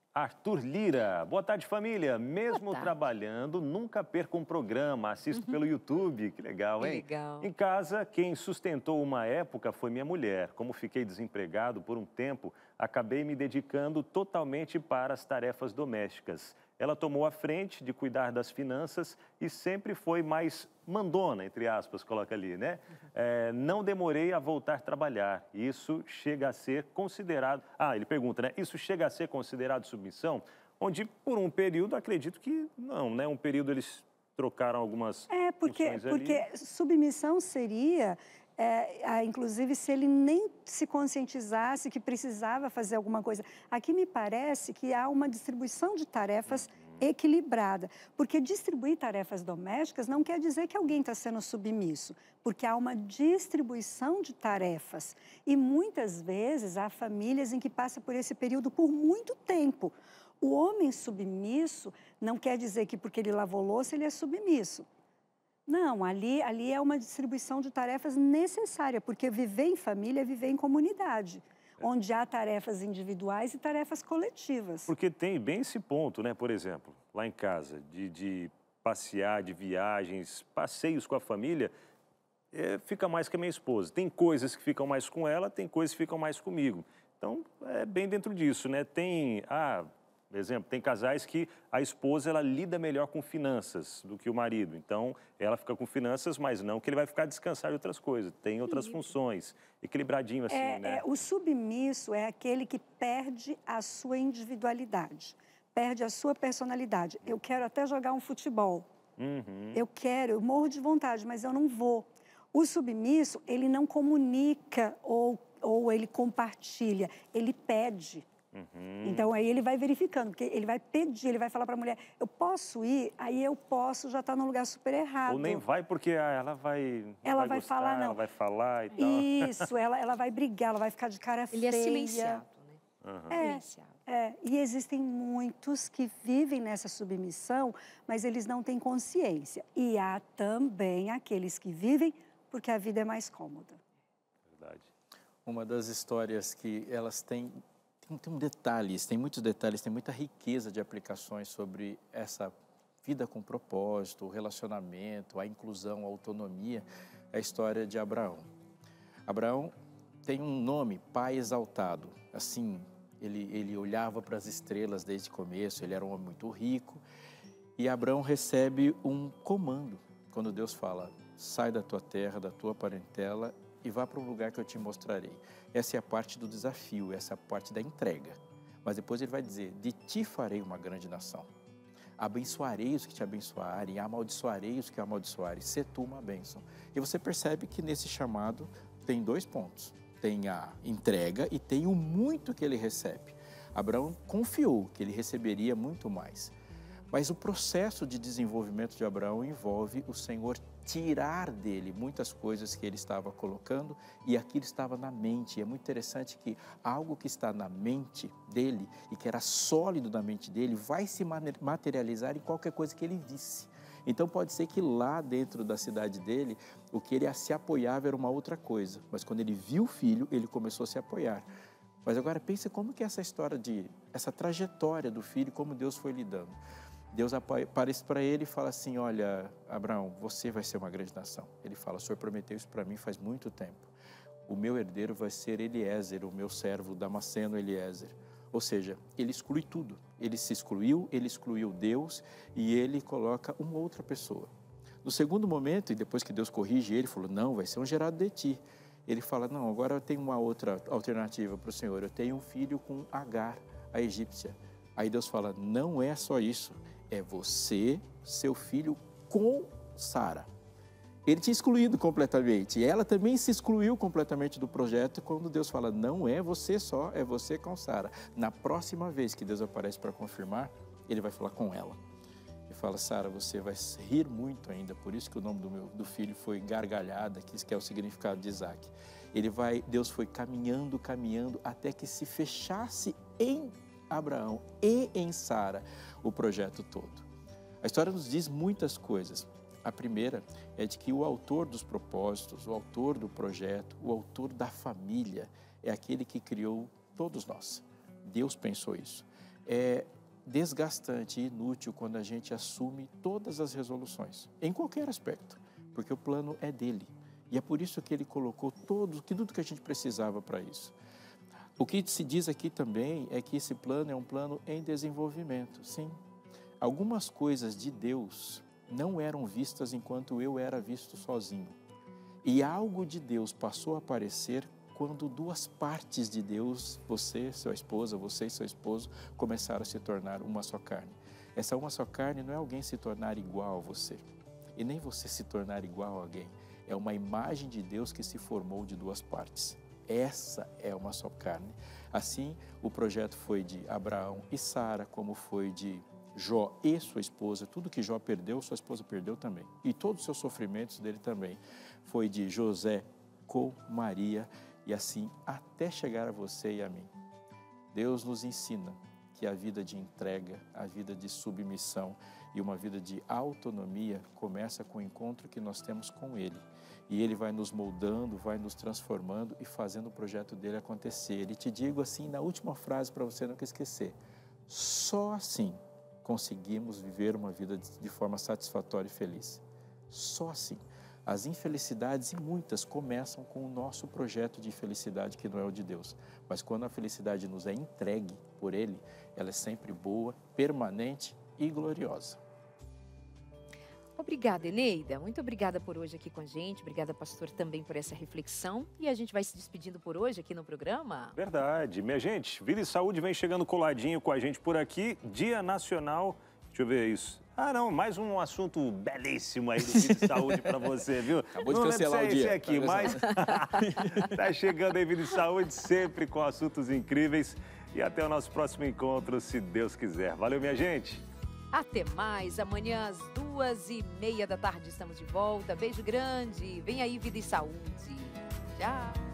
Arthur Lira, boa tarde, família. Mesmo tarde. trabalhando, nunca perco um programa, assisto Uhum. pelo YouTube, que legal, Que hein? legal. Em casa, quem sustentou uma época foi minha mulher. Como fiquei desempregado por um tempo, acabei me dedicando totalmente para as tarefas domésticas. Ela tomou a frente de cuidar das finanças e sempre foi mais mandona, entre aspas, coloca ali, né? É, não demorei a voltar a trabalhar. Isso chega a ser considerado... Ah, ele pergunta, né? Isso chega a ser considerado submissão? Onde, por um período, acredito que não, né? Um período eles trocaram algumas É, porque, funções ali. porque submissão seria, é, a- inclusive, se ele nem se conscientizasse que precisava fazer alguma coisa. Aqui me parece que há uma distribuição de tarefas equilibrada, porque distribuir tarefas domésticas não quer dizer que alguém está sendo submisso, porque há uma distribuição de tarefas. E muitas vezes há famílias em que passa por esse período por muito tempo. O homem submisso não quer dizer que porque ele lavou louça ele é submisso. Não, ali, ali é uma distribuição de tarefas necessária, porque viver em família é viver em comunidade, onde há tarefas individuais e tarefas coletivas. Porque tem bem esse ponto, né? Por exemplo, lá em casa, de, de passear, de viagens, passeios com a família, é, fica mais com a minha esposa. Tem coisas que ficam mais com ela, tem coisas que ficam mais comigo. Então, é bem dentro disso, né? Tem, ah, por exemplo, tem casais que a esposa, ela lida melhor com finanças do que o marido. Então, ela fica com finanças, mas não que ele vai ficar descansado de outras coisas. Tem outras Isso. funções. Equilibradinho assim, É, né? é, o submisso é aquele que perde a sua individualidade, perde a sua personalidade. Eu quero até jogar um futebol. Uhum. Eu quero, eu morro de vontade, mas eu não vou. O submisso, ele não comunica ou, ou ele compartilha, ele pede. Uhum. Então, aí ele vai verificando, porque ele vai pedir, ele vai falar para a mulher, eu posso ir? Aí eu posso, já está num lugar super errado. Ou nem vai porque ah, ela vai... não Ela vai gostar, falar, não. Ela vai falar e tal. Isso, ela, ela vai brigar, ela vai ficar de cara Ele feia. é silenciado, né? Aham. É, Silenciado. é, e existem muitos que vivem nessa submissão, mas eles não têm consciência. E há também aqueles que vivem porque a vida é mais cômoda. Verdade. Uma das histórias que elas têm, tem, tem um detalhes, tem muitos detalhes, tem muita riqueza de aplicações sobre essa vida com propósito, o relacionamento, a inclusão, a autonomia, é a história de Abraão. Abraão tem um nome, pai exaltado, assim, ele, ele olhava para as estrelas desde o começo, ele era um homem muito rico, e Abraão recebe um comando, quando Deus fala, sai da tua terra, da tua parentela e vá para um lugar que eu te mostrarei. Essa é a parte do desafio, essa é a parte da entrega. Mas depois ele vai dizer, de ti farei uma grande nação. Abençoarei os que te abençoarem, e amaldiçoarei os que amaldiçoarem, se tu uma bênção. E você percebe que nesse chamado tem dois pontos. Tem a entrega e tem o muito que ele recebe. Abraão confiou que ele receberia muito mais. Mas o processo de desenvolvimento de Abraão envolve o Senhor tirar dele muitas coisas que ele estava colocando e aquilo estava na mente. E é muito interessante que algo que está na mente dele e que era sólido na mente dele vai se materializar em qualquer coisa que ele visse. Então pode ser que lá dentro da cidade dele, o que ele se apoiava era uma outra coisa. Mas quando ele viu o filho, ele começou a se apoiar. Mas agora pensa como que é essa história de, essa trajetória do filho, como Deus foi lidando. Deus aparece para ele e fala assim, olha, Abraão, você vai ser uma grande nação. Ele fala, o Senhor prometeu isso para mim faz muito tempo. O meu herdeiro vai ser Eliezer, o meu servo Damasceno Eliezer. Ou seja, ele exclui tudo. Ele se excluiu, ele excluiu Deus e ele coloca uma outra pessoa. No segundo momento, e depois que Deus corrige ele, falou, não, vai ser um gerado de ti. Ele fala, não, agora eu tenho uma outra alternativa para o Senhor. Eu tenho um filho com Agar, a egípcia. Aí Deus fala, não é só isso. É você, seu filho, com Sara. Ele tinha excluído completamente. E ela também se excluiu completamente do projeto quando Deus fala, não é você só, é você com Sara. Na próxima vez que Deus aparece para confirmar, ele vai falar com ela. Ele fala, Sara, você vai rir muito ainda, por isso que o nome do, meu, do filho foi Gargalhada, que é o significado de Isaac. Ele vai, Deus foi caminhando, caminhando, até que se fechasse em Abraão e em Sara o projeto todo. A história nos diz muitas coisas. A primeira é de que o autor dos propósitos, o autor do projeto, o autor da família é aquele que criou todos nós. Deus pensou isso. É desgastante e inútil quando a gente assume todas as resoluções, em qualquer aspecto, porque o plano é dele. E é por isso que ele colocou todo, tudo que a gente precisava para isso. O que se diz aqui também é que esse plano é um plano em desenvolvimento, sim. Algumas coisas de Deus não eram vistas enquanto eu era visto sozinho. E algo de Deus passou a aparecer quando duas partes de Deus, você, sua esposa, você e seu esposo, começaram a se tornar uma só carne. Essa uma só carne não é alguém se tornar igual a você, e nem você se tornar igual a alguém. É uma imagem de Deus que se formou de duas partes. Essa é uma só carne. Assim, o projeto foi de Abraão e Sara, como foi de Jó e sua esposa. Tudo que Jó perdeu, sua esposa perdeu também. E todos os seus sofrimentos dele também. Foi de José com Maria e assim até chegar a você e a mim. Deus nos ensina que a vida de entrega, a vida de submissão e uma vida de autonomia começa com o encontro que nós temos com Ele. E Ele vai nos moldando, vai nos transformando e fazendo o projeto dele acontecer. E te digo assim, na última frase para você nunca esquecer, só assim conseguimos viver uma vida de forma satisfatória e feliz. Só assim. As infelicidades, e muitas, começam com o nosso projeto de felicidade, que não é o de Deus. Mas quando a felicidade nos é entregue por Ele, ela é sempre boa, permanente e gloriosa. Obrigada, Eneida. Muito obrigada por hoje aqui com a gente. Obrigada, pastor, também por essa reflexão. E a gente vai se despedindo por hoje aqui no programa. Verdade. Minha gente, Vida e Saúde vem chegando coladinho com a gente por aqui. Dia Nacional... Deixa eu ver isso. Ah, não, mais um assunto belíssimo aí do Vida e Saúde para você, viu? Acabou de cancelar o dia. Esse aqui, mas tá chegando aí Vida e Saúde, sempre com assuntos incríveis. E até o nosso próximo encontro, se Deus quiser. Valeu, minha gente. Até mais. Amanhã às duas e meia da tarde estamos de volta. Beijo grande. Vem aí, Vida e Saúde. Tchau.